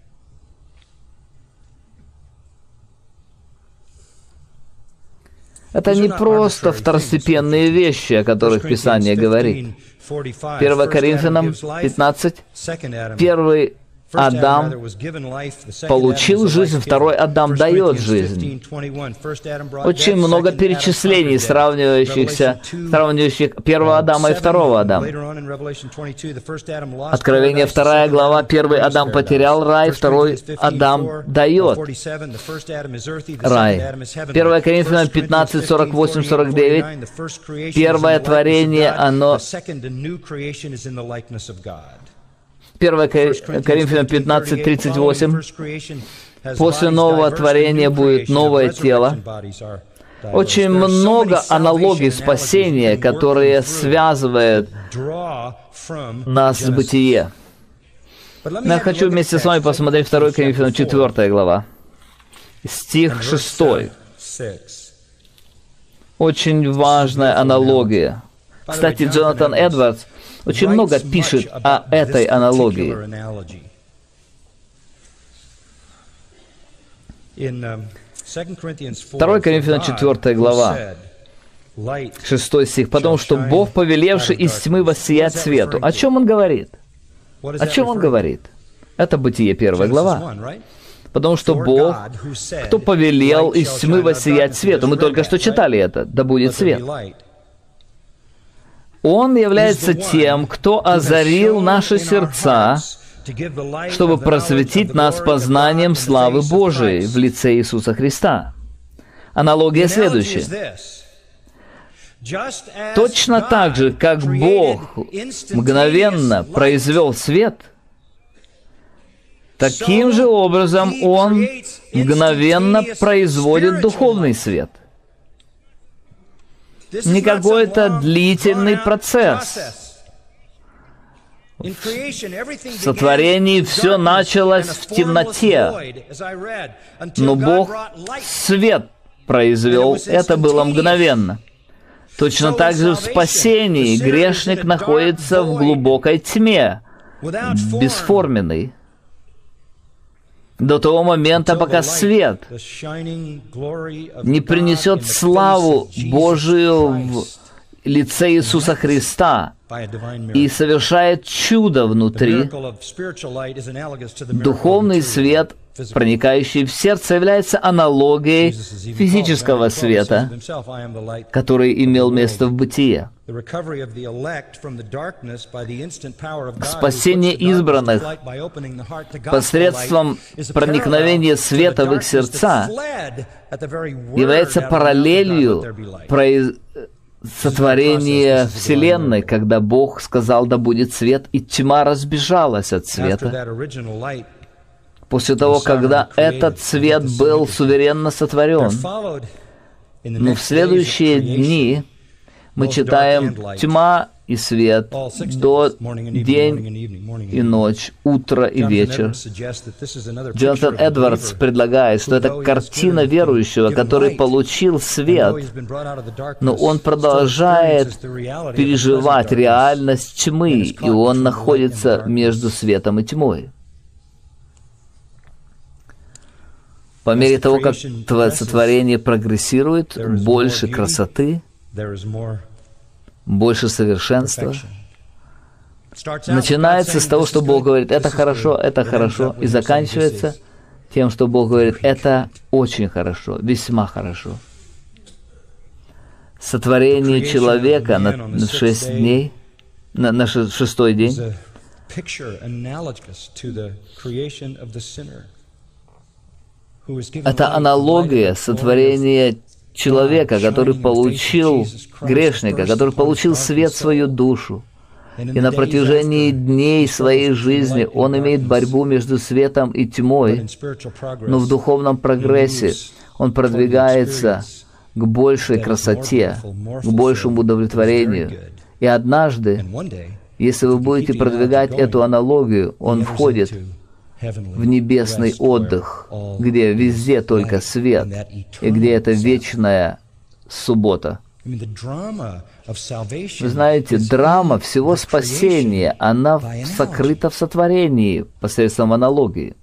[SPEAKER 3] Это не просто второстепенные вещи, о которых Писание говорит. 1 Коринфянам 15. Первый Адам получил жизнь, второй Адам дает жизнь. Очень много перечислений, сравнивающих первого Адама и второго Адама. Откровение 2 глава, первый Адам потерял рай, второй Адам дает рай. 1 Коринфянам 15, 48-49. Первое творение, оно... 1 Коринфянам 15, 38. После нового творения будет новое тело. Очень много аналогий спасения, которые связывают нас с бытие. Я хочу вместе с вами посмотреть 2 Коринфянам 4 глава, стих 6. Очень важная аналогия. Кстати, Джонатан Эдвардс очень много пишет о этой аналогии. 2 Коринфянам 4 глава, 6 стих. «Потому что Бог, повелевший из тьмы воссиять свету». О чем Он говорит? О чем Он говорит? Это Бытие 1 глава. Потому что Бог, кто повелел из тьмы воссиять свету. Мы только что читали это. «Да будет свет». Он является тем, кто озарил наши сердца, чтобы просветить нас познанием славы Божией в лице Иисуса Христа. Аналогия следующая. Точно так же, как Бог мгновенно произвел свет, таким же образом Он мгновенно производит духовный свет. Не какой-то длительный процесс. В сотворении все началось в темноте, но Бог свет произвел, это было мгновенно. Точно так же в спасении грешник находится в глубокой тьме, бесформенный, до того момента, пока свет не принесет славу Божию в лице Иисуса Христа и совершает чудо внутри. Духовный свет, проникающий в сердце, является аналогией физического света, который имел место в бытие. Спасение избранных посредством проникновения света в их сердца является параллелью сотворения Вселенной, когда Бог сказал: «Да будет свет», и тьма разбежалась от света. После того, когда этот свет был суверенно сотворен. Но в следующие дни мы читаем, тьма и свет, до день и ночь, утро и вечер. Джонатан Эдвардс предлагает, что это картина верующего, который получил свет, но он продолжает переживать реальность тьмы, и он находится между светом и тьмой. По мере того, как сотворение прогрессирует, больше красоты, больше совершенства. Начинается с того, что Бог говорит, это хорошо, и заканчивается тем, что Бог говорит, это очень хорошо, весьма хорошо. Сотворение человека на 6 дней, на шестой день, это аналогия сотворения человека, который получил, грешника, который получил свет в свою душу. И на протяжении дней своей жизни он имеет борьбу между светом и тьмой, но в духовном прогрессе он продвигается к большей красоте, к большему удовлетворению. И однажды, если вы будете продвигать эту аналогию, он входит в небесный отдых, где везде только свет, и где это вечная суббота. Вы знаете, драма всего спасения, она сокрыта в сотворении посредством аналогии.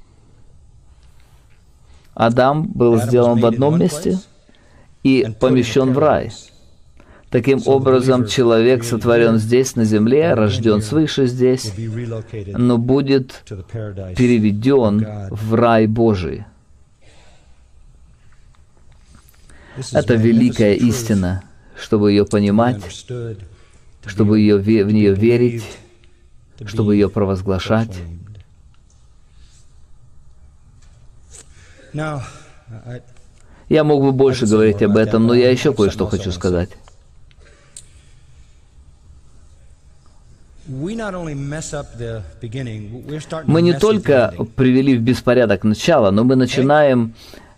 [SPEAKER 3] Адам был сделан в одном месте и помещен в рай. Таким образом, человек сотворен здесь, на земле, рожден свыше здесь, но будет переведен в рай Божий. Это великая истина, чтобы ее понимать, чтобы в нее верить, чтобы ее провозглашать. Я мог бы больше говорить об этом, но я еще кое-что хочу сказать. Мы не только привели в беспорядок начало, но мы начинаем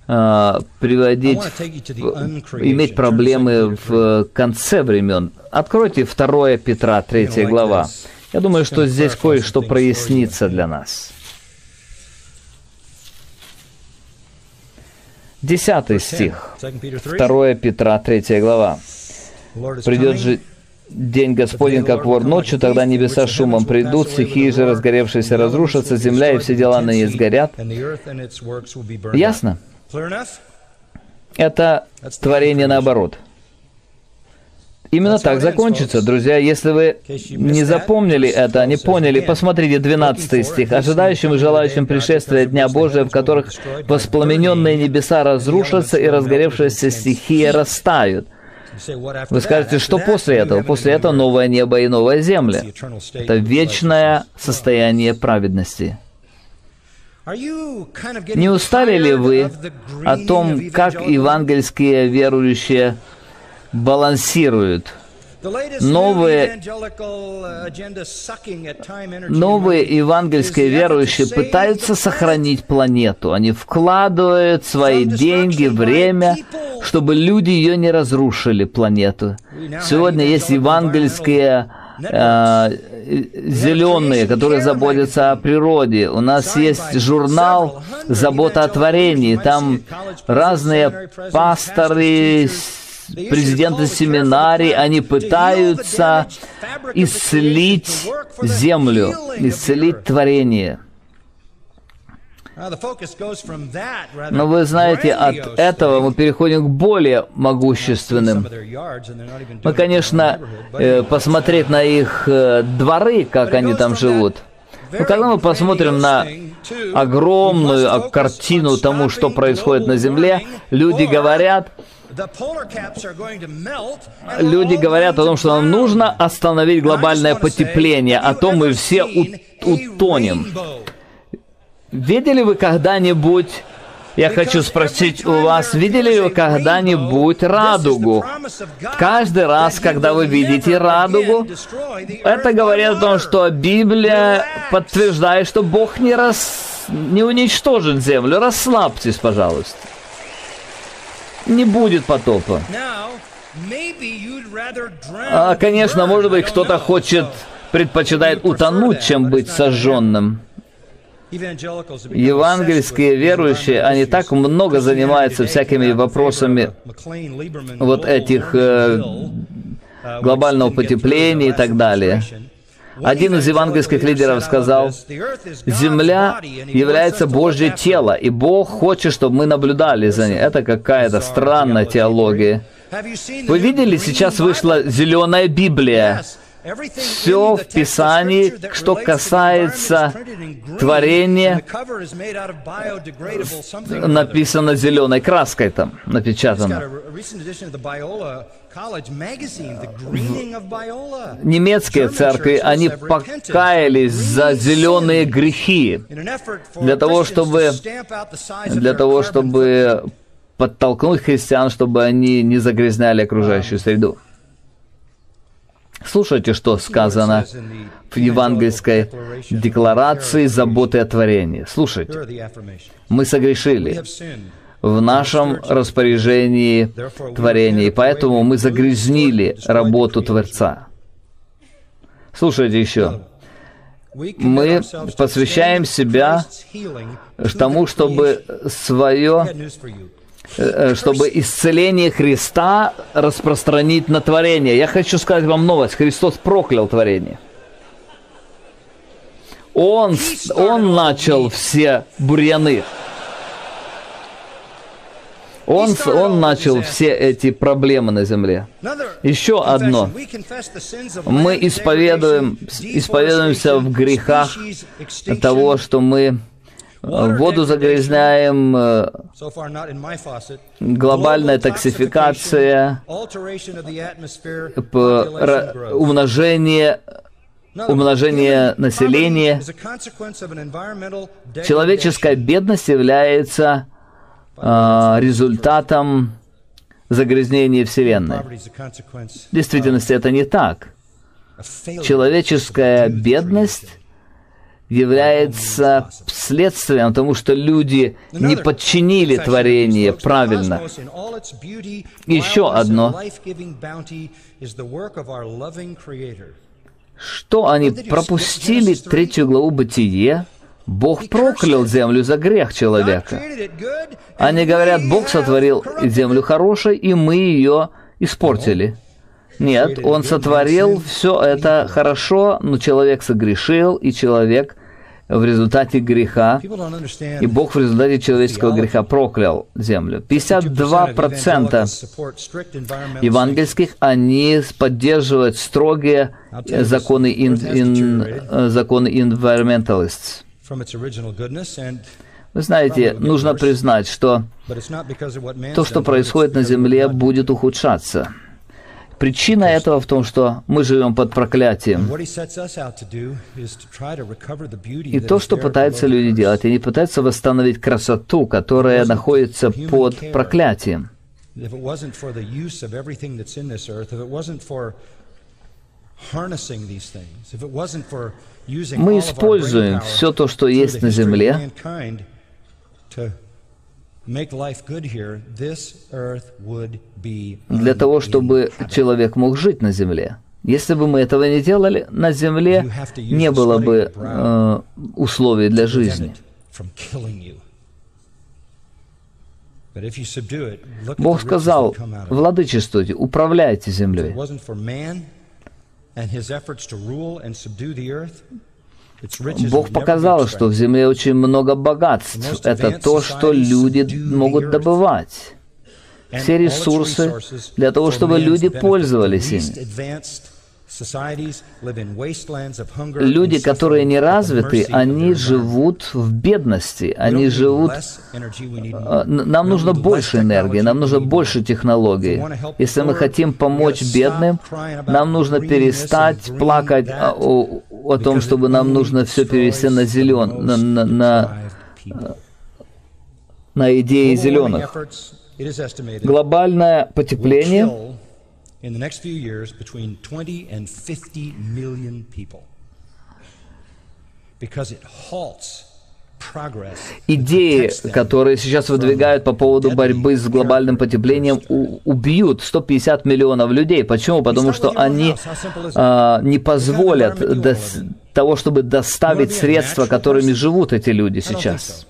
[SPEAKER 3] иметь проблемы в конце времен. Откройте 2 Петра, 3 глава. Я думаю, что здесь кое-что прояснится для нас. 10 стих, 2 Петра, 3 глава. «Придет же день Господень, как вор ночью, тогда небеса шумом придут, стихии же разгоревшиеся разрушатся, земля и все дела на ней сгорят». Ясно? Это творение наоборот. Именно так закончится, друзья. Если вы не запомнили это, не поняли, посмотрите 12 стих. «Ожидающим и желающим пришествия Дня Божия, в которых воспламененные небеса разрушатся и разгоревшиеся стихии растают». Вы скажете, что после этого? После этого новое небо и новая земля. Это вечное состояние праведности. Не устали ли вы о том, как евангельские верующие балансируют? Новые евангельские верующие пытаются сохранить планету. Они вкладывают свои деньги, время, чтобы люди ее не разрушили, планету. Сегодня есть евангельские зеленые, которые заботятся о природе. У нас есть журнал «Забота о творении». Там разные пасторы, президенты семинарий, они пытаются исцелить землю, исцелить творение. Но вы знаете, от этого мы переходим к более могущественным. Мы, конечно, посмотреть на их дворы, как они там живут. Но когда мы посмотрим на огромную картину тому, что происходит на Земле, люди говорят о том, что нам нужно остановить глобальное потепление, а то мы все утонем. Видели вы когда-нибудь, я хочу спросить у вас, видели ли вы когда-нибудь радугу? Каждый раз, когда вы видите радугу, это говорит о том, что Библия подтверждает, что Бог не уничтожит землю. Расслабьтесь, пожалуйста. Не будет потопа. Конечно, может быть, кто-то предпочитает утонуть, чем быть сожженным. Евангельские верующие, они так много занимаются всякими вопросами вот этих глобального потепления и так далее. Один из евангельских лидеров сказал: «Земля является Божье тело, и Бог хочет, чтобы мы наблюдали за ней». Это какая-то странная теология. Вы видели, сейчас вышла зеленая Библия. Все в Писании, что касается творения, написано зеленой краской там, напечатано. Немецкие церкви, они покаялись за зеленые грехи, для того, чтобы подтолкнуть христиан, чтобы они не загрязняли окружающую среду. Слушайте, что сказано в евангельской декларации заботы о творении. Слушайте. Мы согрешили в нашем распоряжении творения, и поэтому мы загрязнили работу Творца. Слушайте еще. Мы посвящаем себя тому, чтобы исцеление Христа распространить на творение. Я хочу сказать вам новость. Христос проклял творение. Он начал все бурьяны. Он начал все эти проблемы на земле. Еще одно. Мы исповедуемся в грехах того, что мы воду загрязняем, глобальная токсификация, умножение населения. Человеческая бедность является результатом загрязнения Вселенной. В действительности это не так. Человеческая бедность является следствием тому, что люди не подчинили творение правильно. Еще одно. Что они пропустили 3 главу Бытие? Бог проклял землю за грех человека. Они говорят, Бог сотворил землю хорошей, и мы ее испортили. Нет, Он сотворил все это хорошо, но человек согрешил, и человек в результате греха, и Бог в результате человеческого греха проклял землю. 52% евангельских, они поддерживают строгие законы environmentalists. Вы знаете, нужно признать, что то, что происходит на земле, будет ухудшаться. Причина этого в том, что мы живем под проклятием. И то, что пытаются люди делать, они пытаются восстановить красоту, которая находится под проклятием. Мы используем все то, что есть на земле, для того, чтобы человек мог жить на земле. Если бы мы этого не делали, на земле не было бы условий для жизни. Бог сказал: владычествуйте, управляйте землей. Бог показал, что в земле очень много богатств. Это то, что люди могут добывать. Все ресурсы для того, чтобы люди пользовались ими. Люди, которые не развиты, они живут в бедности, они живут... Нам нужно больше энергии, нам нужно больше технологий. Если мы хотим помочь бедным, нам нужно перестать плакать о том, чтобы нам нужно все перевести на идеи зеленых. Глобальное потепление in the next few years between 20 and 50 million people, because it halts Идеи, которые сейчас выдвигают по поводу борьбы с глобальным потеплением, убьют 150 миллионов людей. Почему? Потому что они не позволят того, чтобы доставить средства, которыми живут эти люди сейчас.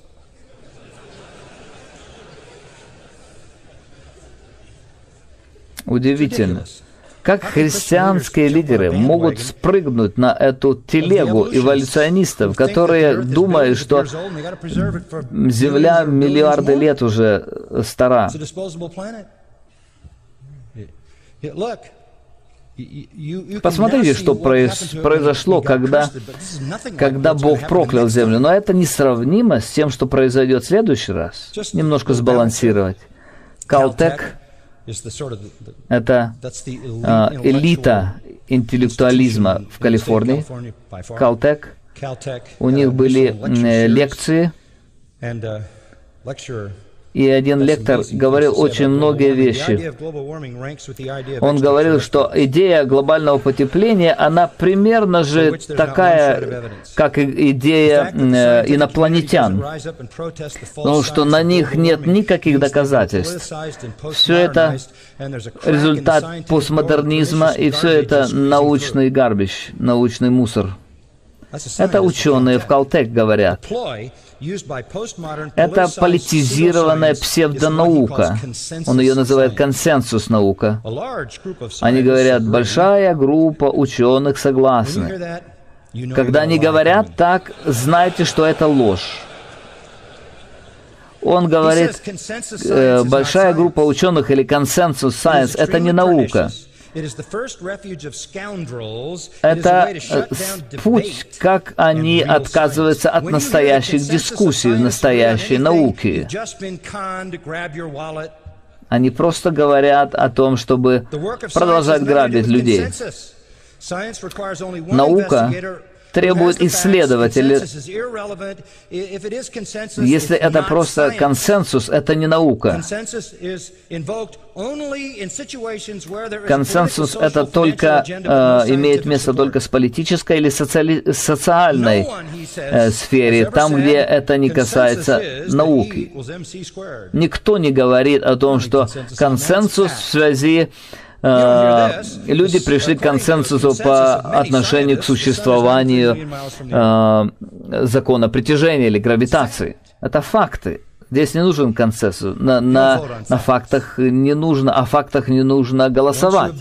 [SPEAKER 3] Удивительно. Как христианские лидеры могут спрыгнуть на эту телегу эволюционистов, которые думают, что Земля миллиарды лет уже стара? Посмотрите, что произошло, когда Бог проклял Землю. Но это несравнимо с тем, что произойдет в следующий раз. Немножко сбалансировать. Калтек — это элита интеллектуализма в Калифорнии. Калтек. У них были лекции, и один лектор говорил очень многие вещи. Он говорил, что идея глобального потепления, она примерно же такая, как идея инопланетян. Потому что на них нет никаких доказательств. Все это результат постмодернизма, и все это научный гарбич, научный мусор. Это ученые в Калтек говорят. Это политизированная псевдонаука. Он ее называет консенсус-наука. Они говорят, большая группа ученых согласны. Когда они говорят так, знайте, что это ложь. Он говорит, большая группа ученых или консенсус-сайенс — это не наука. Это путь, как они отказываются от настоящих дискуссий, настоящей науки. Они просто говорят о том, чтобы продолжать грабить людей. Наука требует исследователей. Если это просто консенсус, это не наука. Консенсус это только имеет место только с политической или социальной сфере, там, где это не касается науки. Никто не говорит о том, что консенсус в связи люди пришли к консенсусу по отношению к существованию закона притяжения или гравитации. Это факты. Здесь не нужен консенсус. На фактах не нужно, о фактах не нужно голосовать.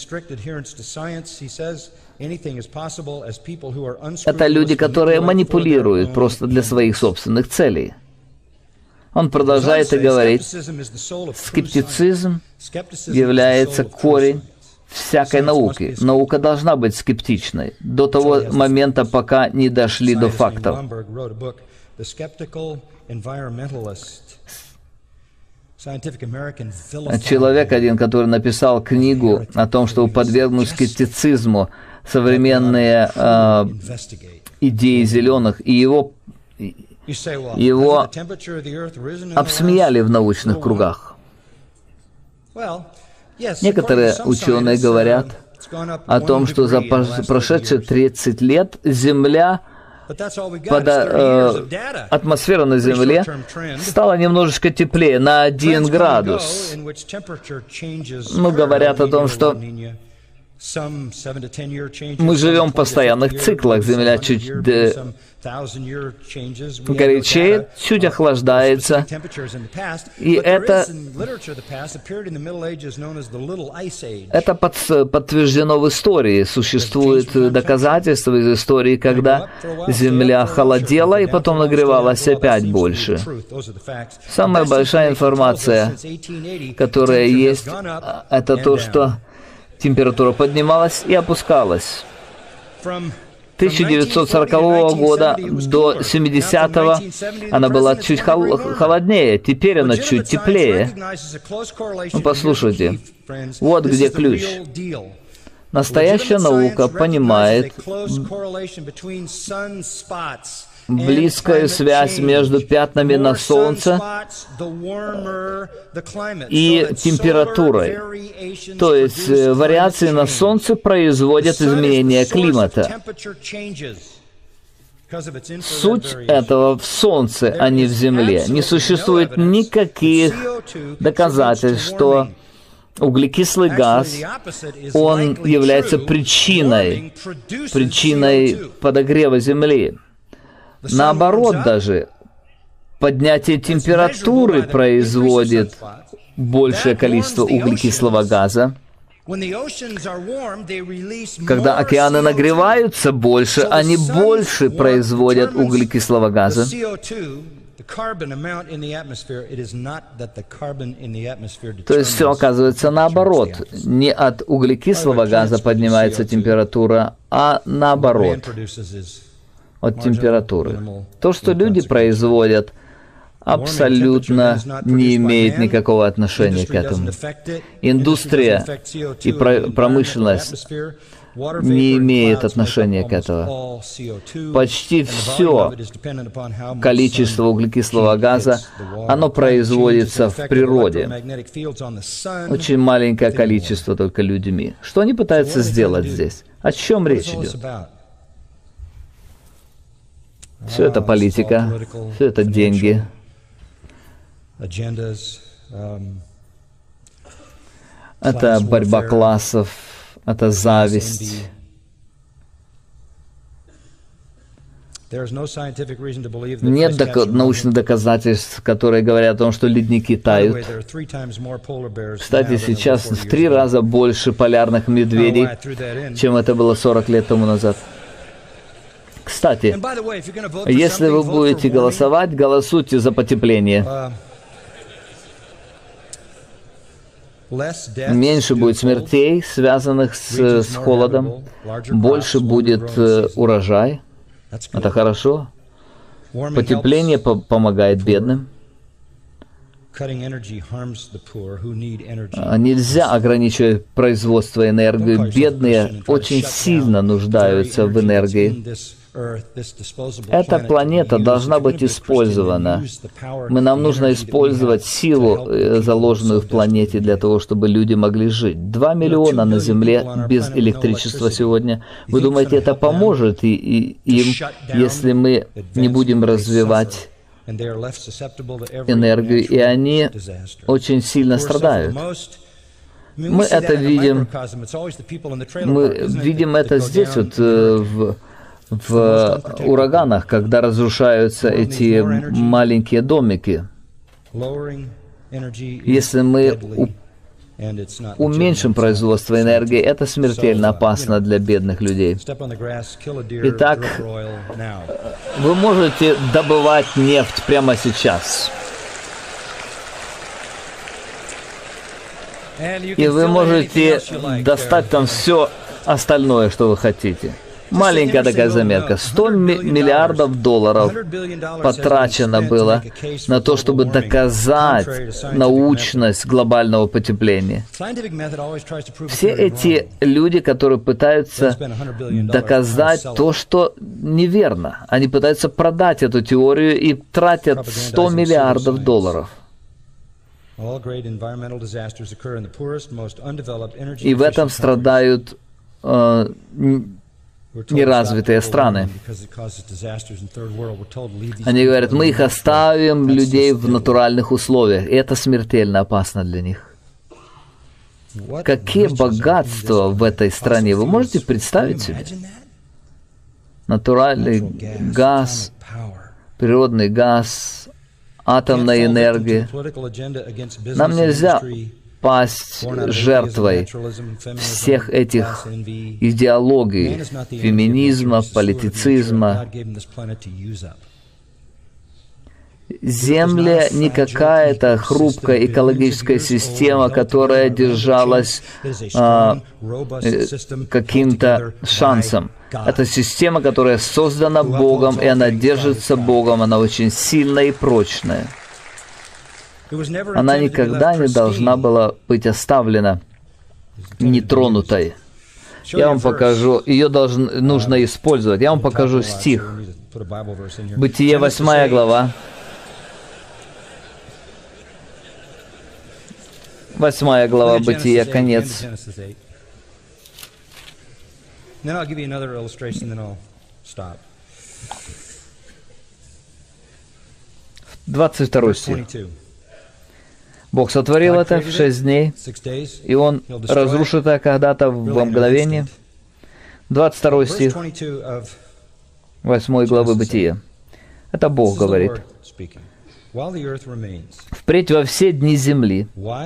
[SPEAKER 3] Это люди, которые манипулируют просто для своих собственных целей. Он продолжает и говорит, скептицизм является корень всякой науки. Наука должна быть скептичной до того момента, пока не дошли до фактов. Человек один, который написал книгу о том, чтобы подвергнуть скептицизму современные идеи зеленых, и его обсмеяли в научных кругах. Некоторые ученые говорят о том, что за прошедшие 30 лет Земля, атмосфера на Земле стала немножечко теплее, на 1 градус. Ну, говорят о том, что мы живем в постоянных циклах. Земля чуть горячеет, чуть охлаждается. И это подтверждено в истории. Существуют доказательства из истории, когда Земля холодела и потом нагревалась опять больше. Самая большая информация, которая есть, это то, что температура поднималась и опускалась. 1940 года до 70-го она была чуть холоднее, теперь она чуть теплее. Ну, послушайте, вот где ключ. Настоящая наука понимает близкую связь между пятнами на Солнце и температурой. То есть вариации на Солнце производят изменения климата. Суть этого в Солнце, а не в Земле. Не существует никаких доказательств, что углекислый газ, он является причиной подогрева Земли. Наоборот даже, поднятие температуры производит большее количество углекислого газа. Когда океаны нагреваются больше, они больше производят углекислого газа. То есть все оказывается наоборот. Не от углекислого газа поднимается температура, а наоборот, от температуры. То, что люди производят, абсолютно не имеет никакого отношения к этому. Индустрия и промышленность не имеют отношения к этому. Почти все количество углекислого газа, оно производится в природе. Очень маленькое количество только людьми. Что они пытаются сделать здесь? О чем речь идет? Все это политика, все это деньги. Это борьба классов, это зависть. Нет научных доказательств, которые говорят о том, что ледники тают. Кстати, сейчас в 3 раза больше полярных медведей, чем это было 40 лет тому назад. Кстати, если вы будете голосовать, голосуйте за потепление. Меньше будет смертей, связанных с холодом, больше будет урожай. Это хорошо. Потепление помогает бедным. Нельзя ограничивать производство энергии. Бедные очень сильно нуждаются в энергии. Эта планета должна быть использована. Нам нужно использовать силу, заложенную в планете, для того, чтобы люди могли жить. 2 миллиона на Земле без электричества сегодня. Вы думаете, это поможет им, если мы не будем развивать энергию, и они очень сильно страдают? Мы это видим. Мы видим это здесь, вот, в ураганах, когда разрушаются эти маленькие домики. Если мы уменьшим производство энергии, это смертельно опасно для бедных людей. Итак, вы можете добывать нефть прямо сейчас. И вы можете достать там все остальное, что вы хотите. Маленькая такая заметка. 100 миллиардов долларов потрачено было на то, чтобы доказать научность глобального потепления. Все эти люди, которые пытаются доказать то, что неверно, они пытаются продать эту теорию и тратят 100 миллиардов долларов. И в этом страдают неразвитые страны. Они говорят, мы их оставим, людей, в натуральных условиях. И это смертельно опасно для них. Какие богатства в этой стране? Вы можете представить себе? Натуральный газ, природный газ, атомная энергия. Нам нельзя пасть жертвой всех этих идеологий, феминизма, политицизма. Земля не какая-то хрупкая экологическая система, которая держалась каким-то шансом. Это система, которая создана Богом, и она держится Богом, она очень сильная и прочная. Она никогда не должна была быть оставлена нетронутой. Я вам покажу, ее нужно использовать. Я вам покажу стих. Бытие 8 глава. 8 глава Бытия, конец. 22 стих. Бог сотворил это в 6 дней, и Он разрушит это когда-то во мгновение. 22 стих 8 главы Бытия. Это Бог говорит. «Впредь во все дни земли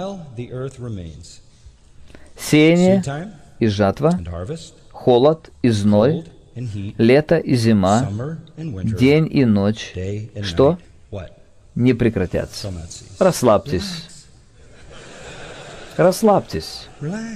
[SPEAKER 3] сеяние и жатва, холод и зной, лето и зима, день и ночь, что? Не прекратятся». Расслабьтесь. Расслабьтесь.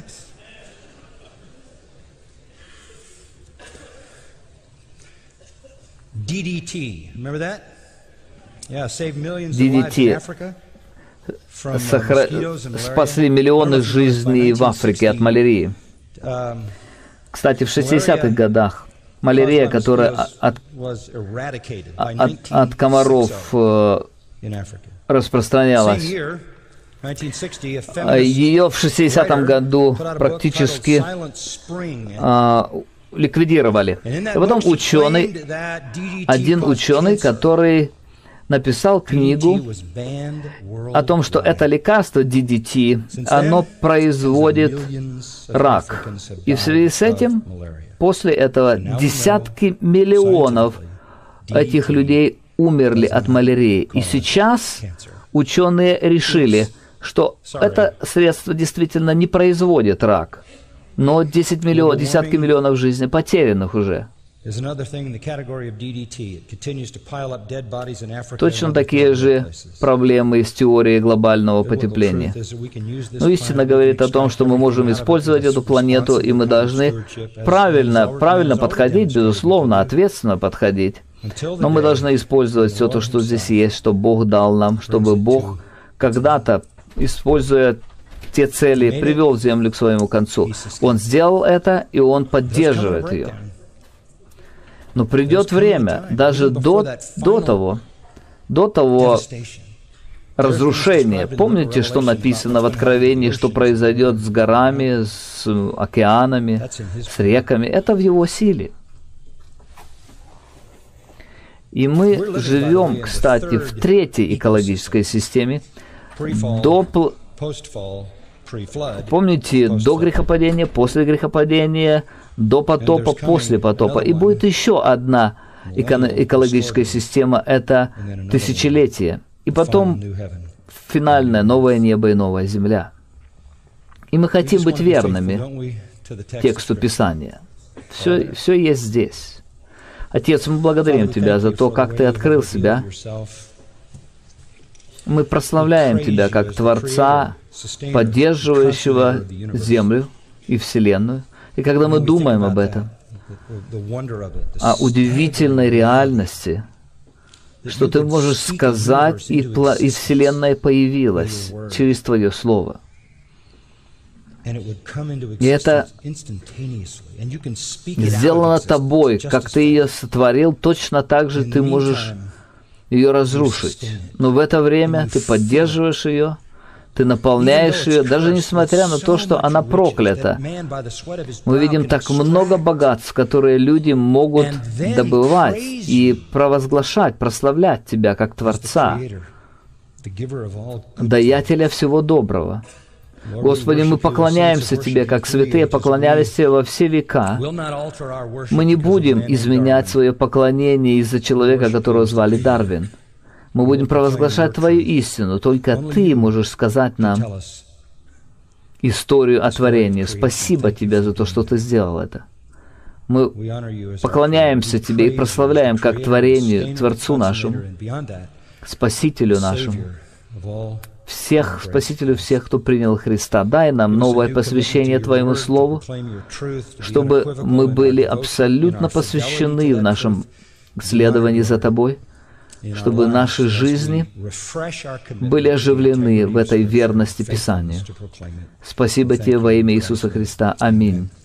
[SPEAKER 1] DDT, remember that? Yeah, saved millions of lives
[SPEAKER 3] DDT.
[SPEAKER 1] in Africa from mosquitoes and malaria.
[SPEAKER 3] Спасли миллионы жизней в Африке от малярии. Кстати, в 60-х годах малярия, которая от комаров распространялась, ее в 60-м году практически ликвидировали. И потом один ученый, который написал книгу о том, что это лекарство DDT, оно производит рак. И в связи с этим, после этого, десятки миллионов этих людей умерли от малярии. И сейчас ученые решили, что это средство действительно не производит рак. Но десятки миллионов жизней потерянных уже. Точно такие же проблемы с теорией глобального потепления. Но истина говорит о том, что мы можем использовать эту планету, и мы должны правильно подходить, безусловно, ответственно подходить. Но мы должны использовать все то, что здесь есть, что Бог дал нам, чтобы Бог когда-то, используя те цели, привел Землю к своему концу. Он сделал это, и Он поддерживает ее. Но придет время, даже до того разрушения. Помните, что написано в Откровении, что произойдет с горами, с океанами, с реками? Это в Его силе. И мы живем, кстати, в третьей экологической системе. Помните, до грехопадения, после грехопадения, до потопа, после потопа. И будет еще одна экологическая система, это тысячелетие. И потом финальное новое небо и новая земля. И мы хотим быть верными тексту Писания. Все есть здесь. Отец, мы благодарим Тебя за то, как Ты открыл себя. Мы прославляем Тебя как Творца, поддерживающего Землю и Вселенную. И когда мы думаем об этом, о удивительной реальности, что Ты можешь сказать, и Вселенная появилась через Твое Слово. И это сделано Тобой, как Ты ее сотворил, точно так же Ты можешь ее разрушить. Но в это время Ты поддерживаешь ее, Ты наполняешь ее, даже несмотря на то, что она проклята. Мы видим так много богатств, которые люди могут добывать и провозглашать, прославлять Тебя как Творца, Даятеля всего доброго. Господи, мы поклоняемся Тебе, как святые поклонялись Тебе во все века. Мы не будем изменять свое поклонение из-за человека, которого звали Дарвин. Мы будем провозглашать Твою истину. Только Ты можешь сказать нам историю о творении. Спасибо Тебе за то, что Ты сделал это. Мы поклоняемся Тебе и прославляем как творению, Творцу нашему, Спасителю нашему, Спасителю всех, кто принял Христа. Дай нам новое посвящение Твоему Слову, чтобы мы были абсолютно посвящены в нашем следовании за Тобой, чтобы наши жизни были оживлены в этой верности Писанию. Спасибо Тебе во имя Иисуса Христа. Аминь.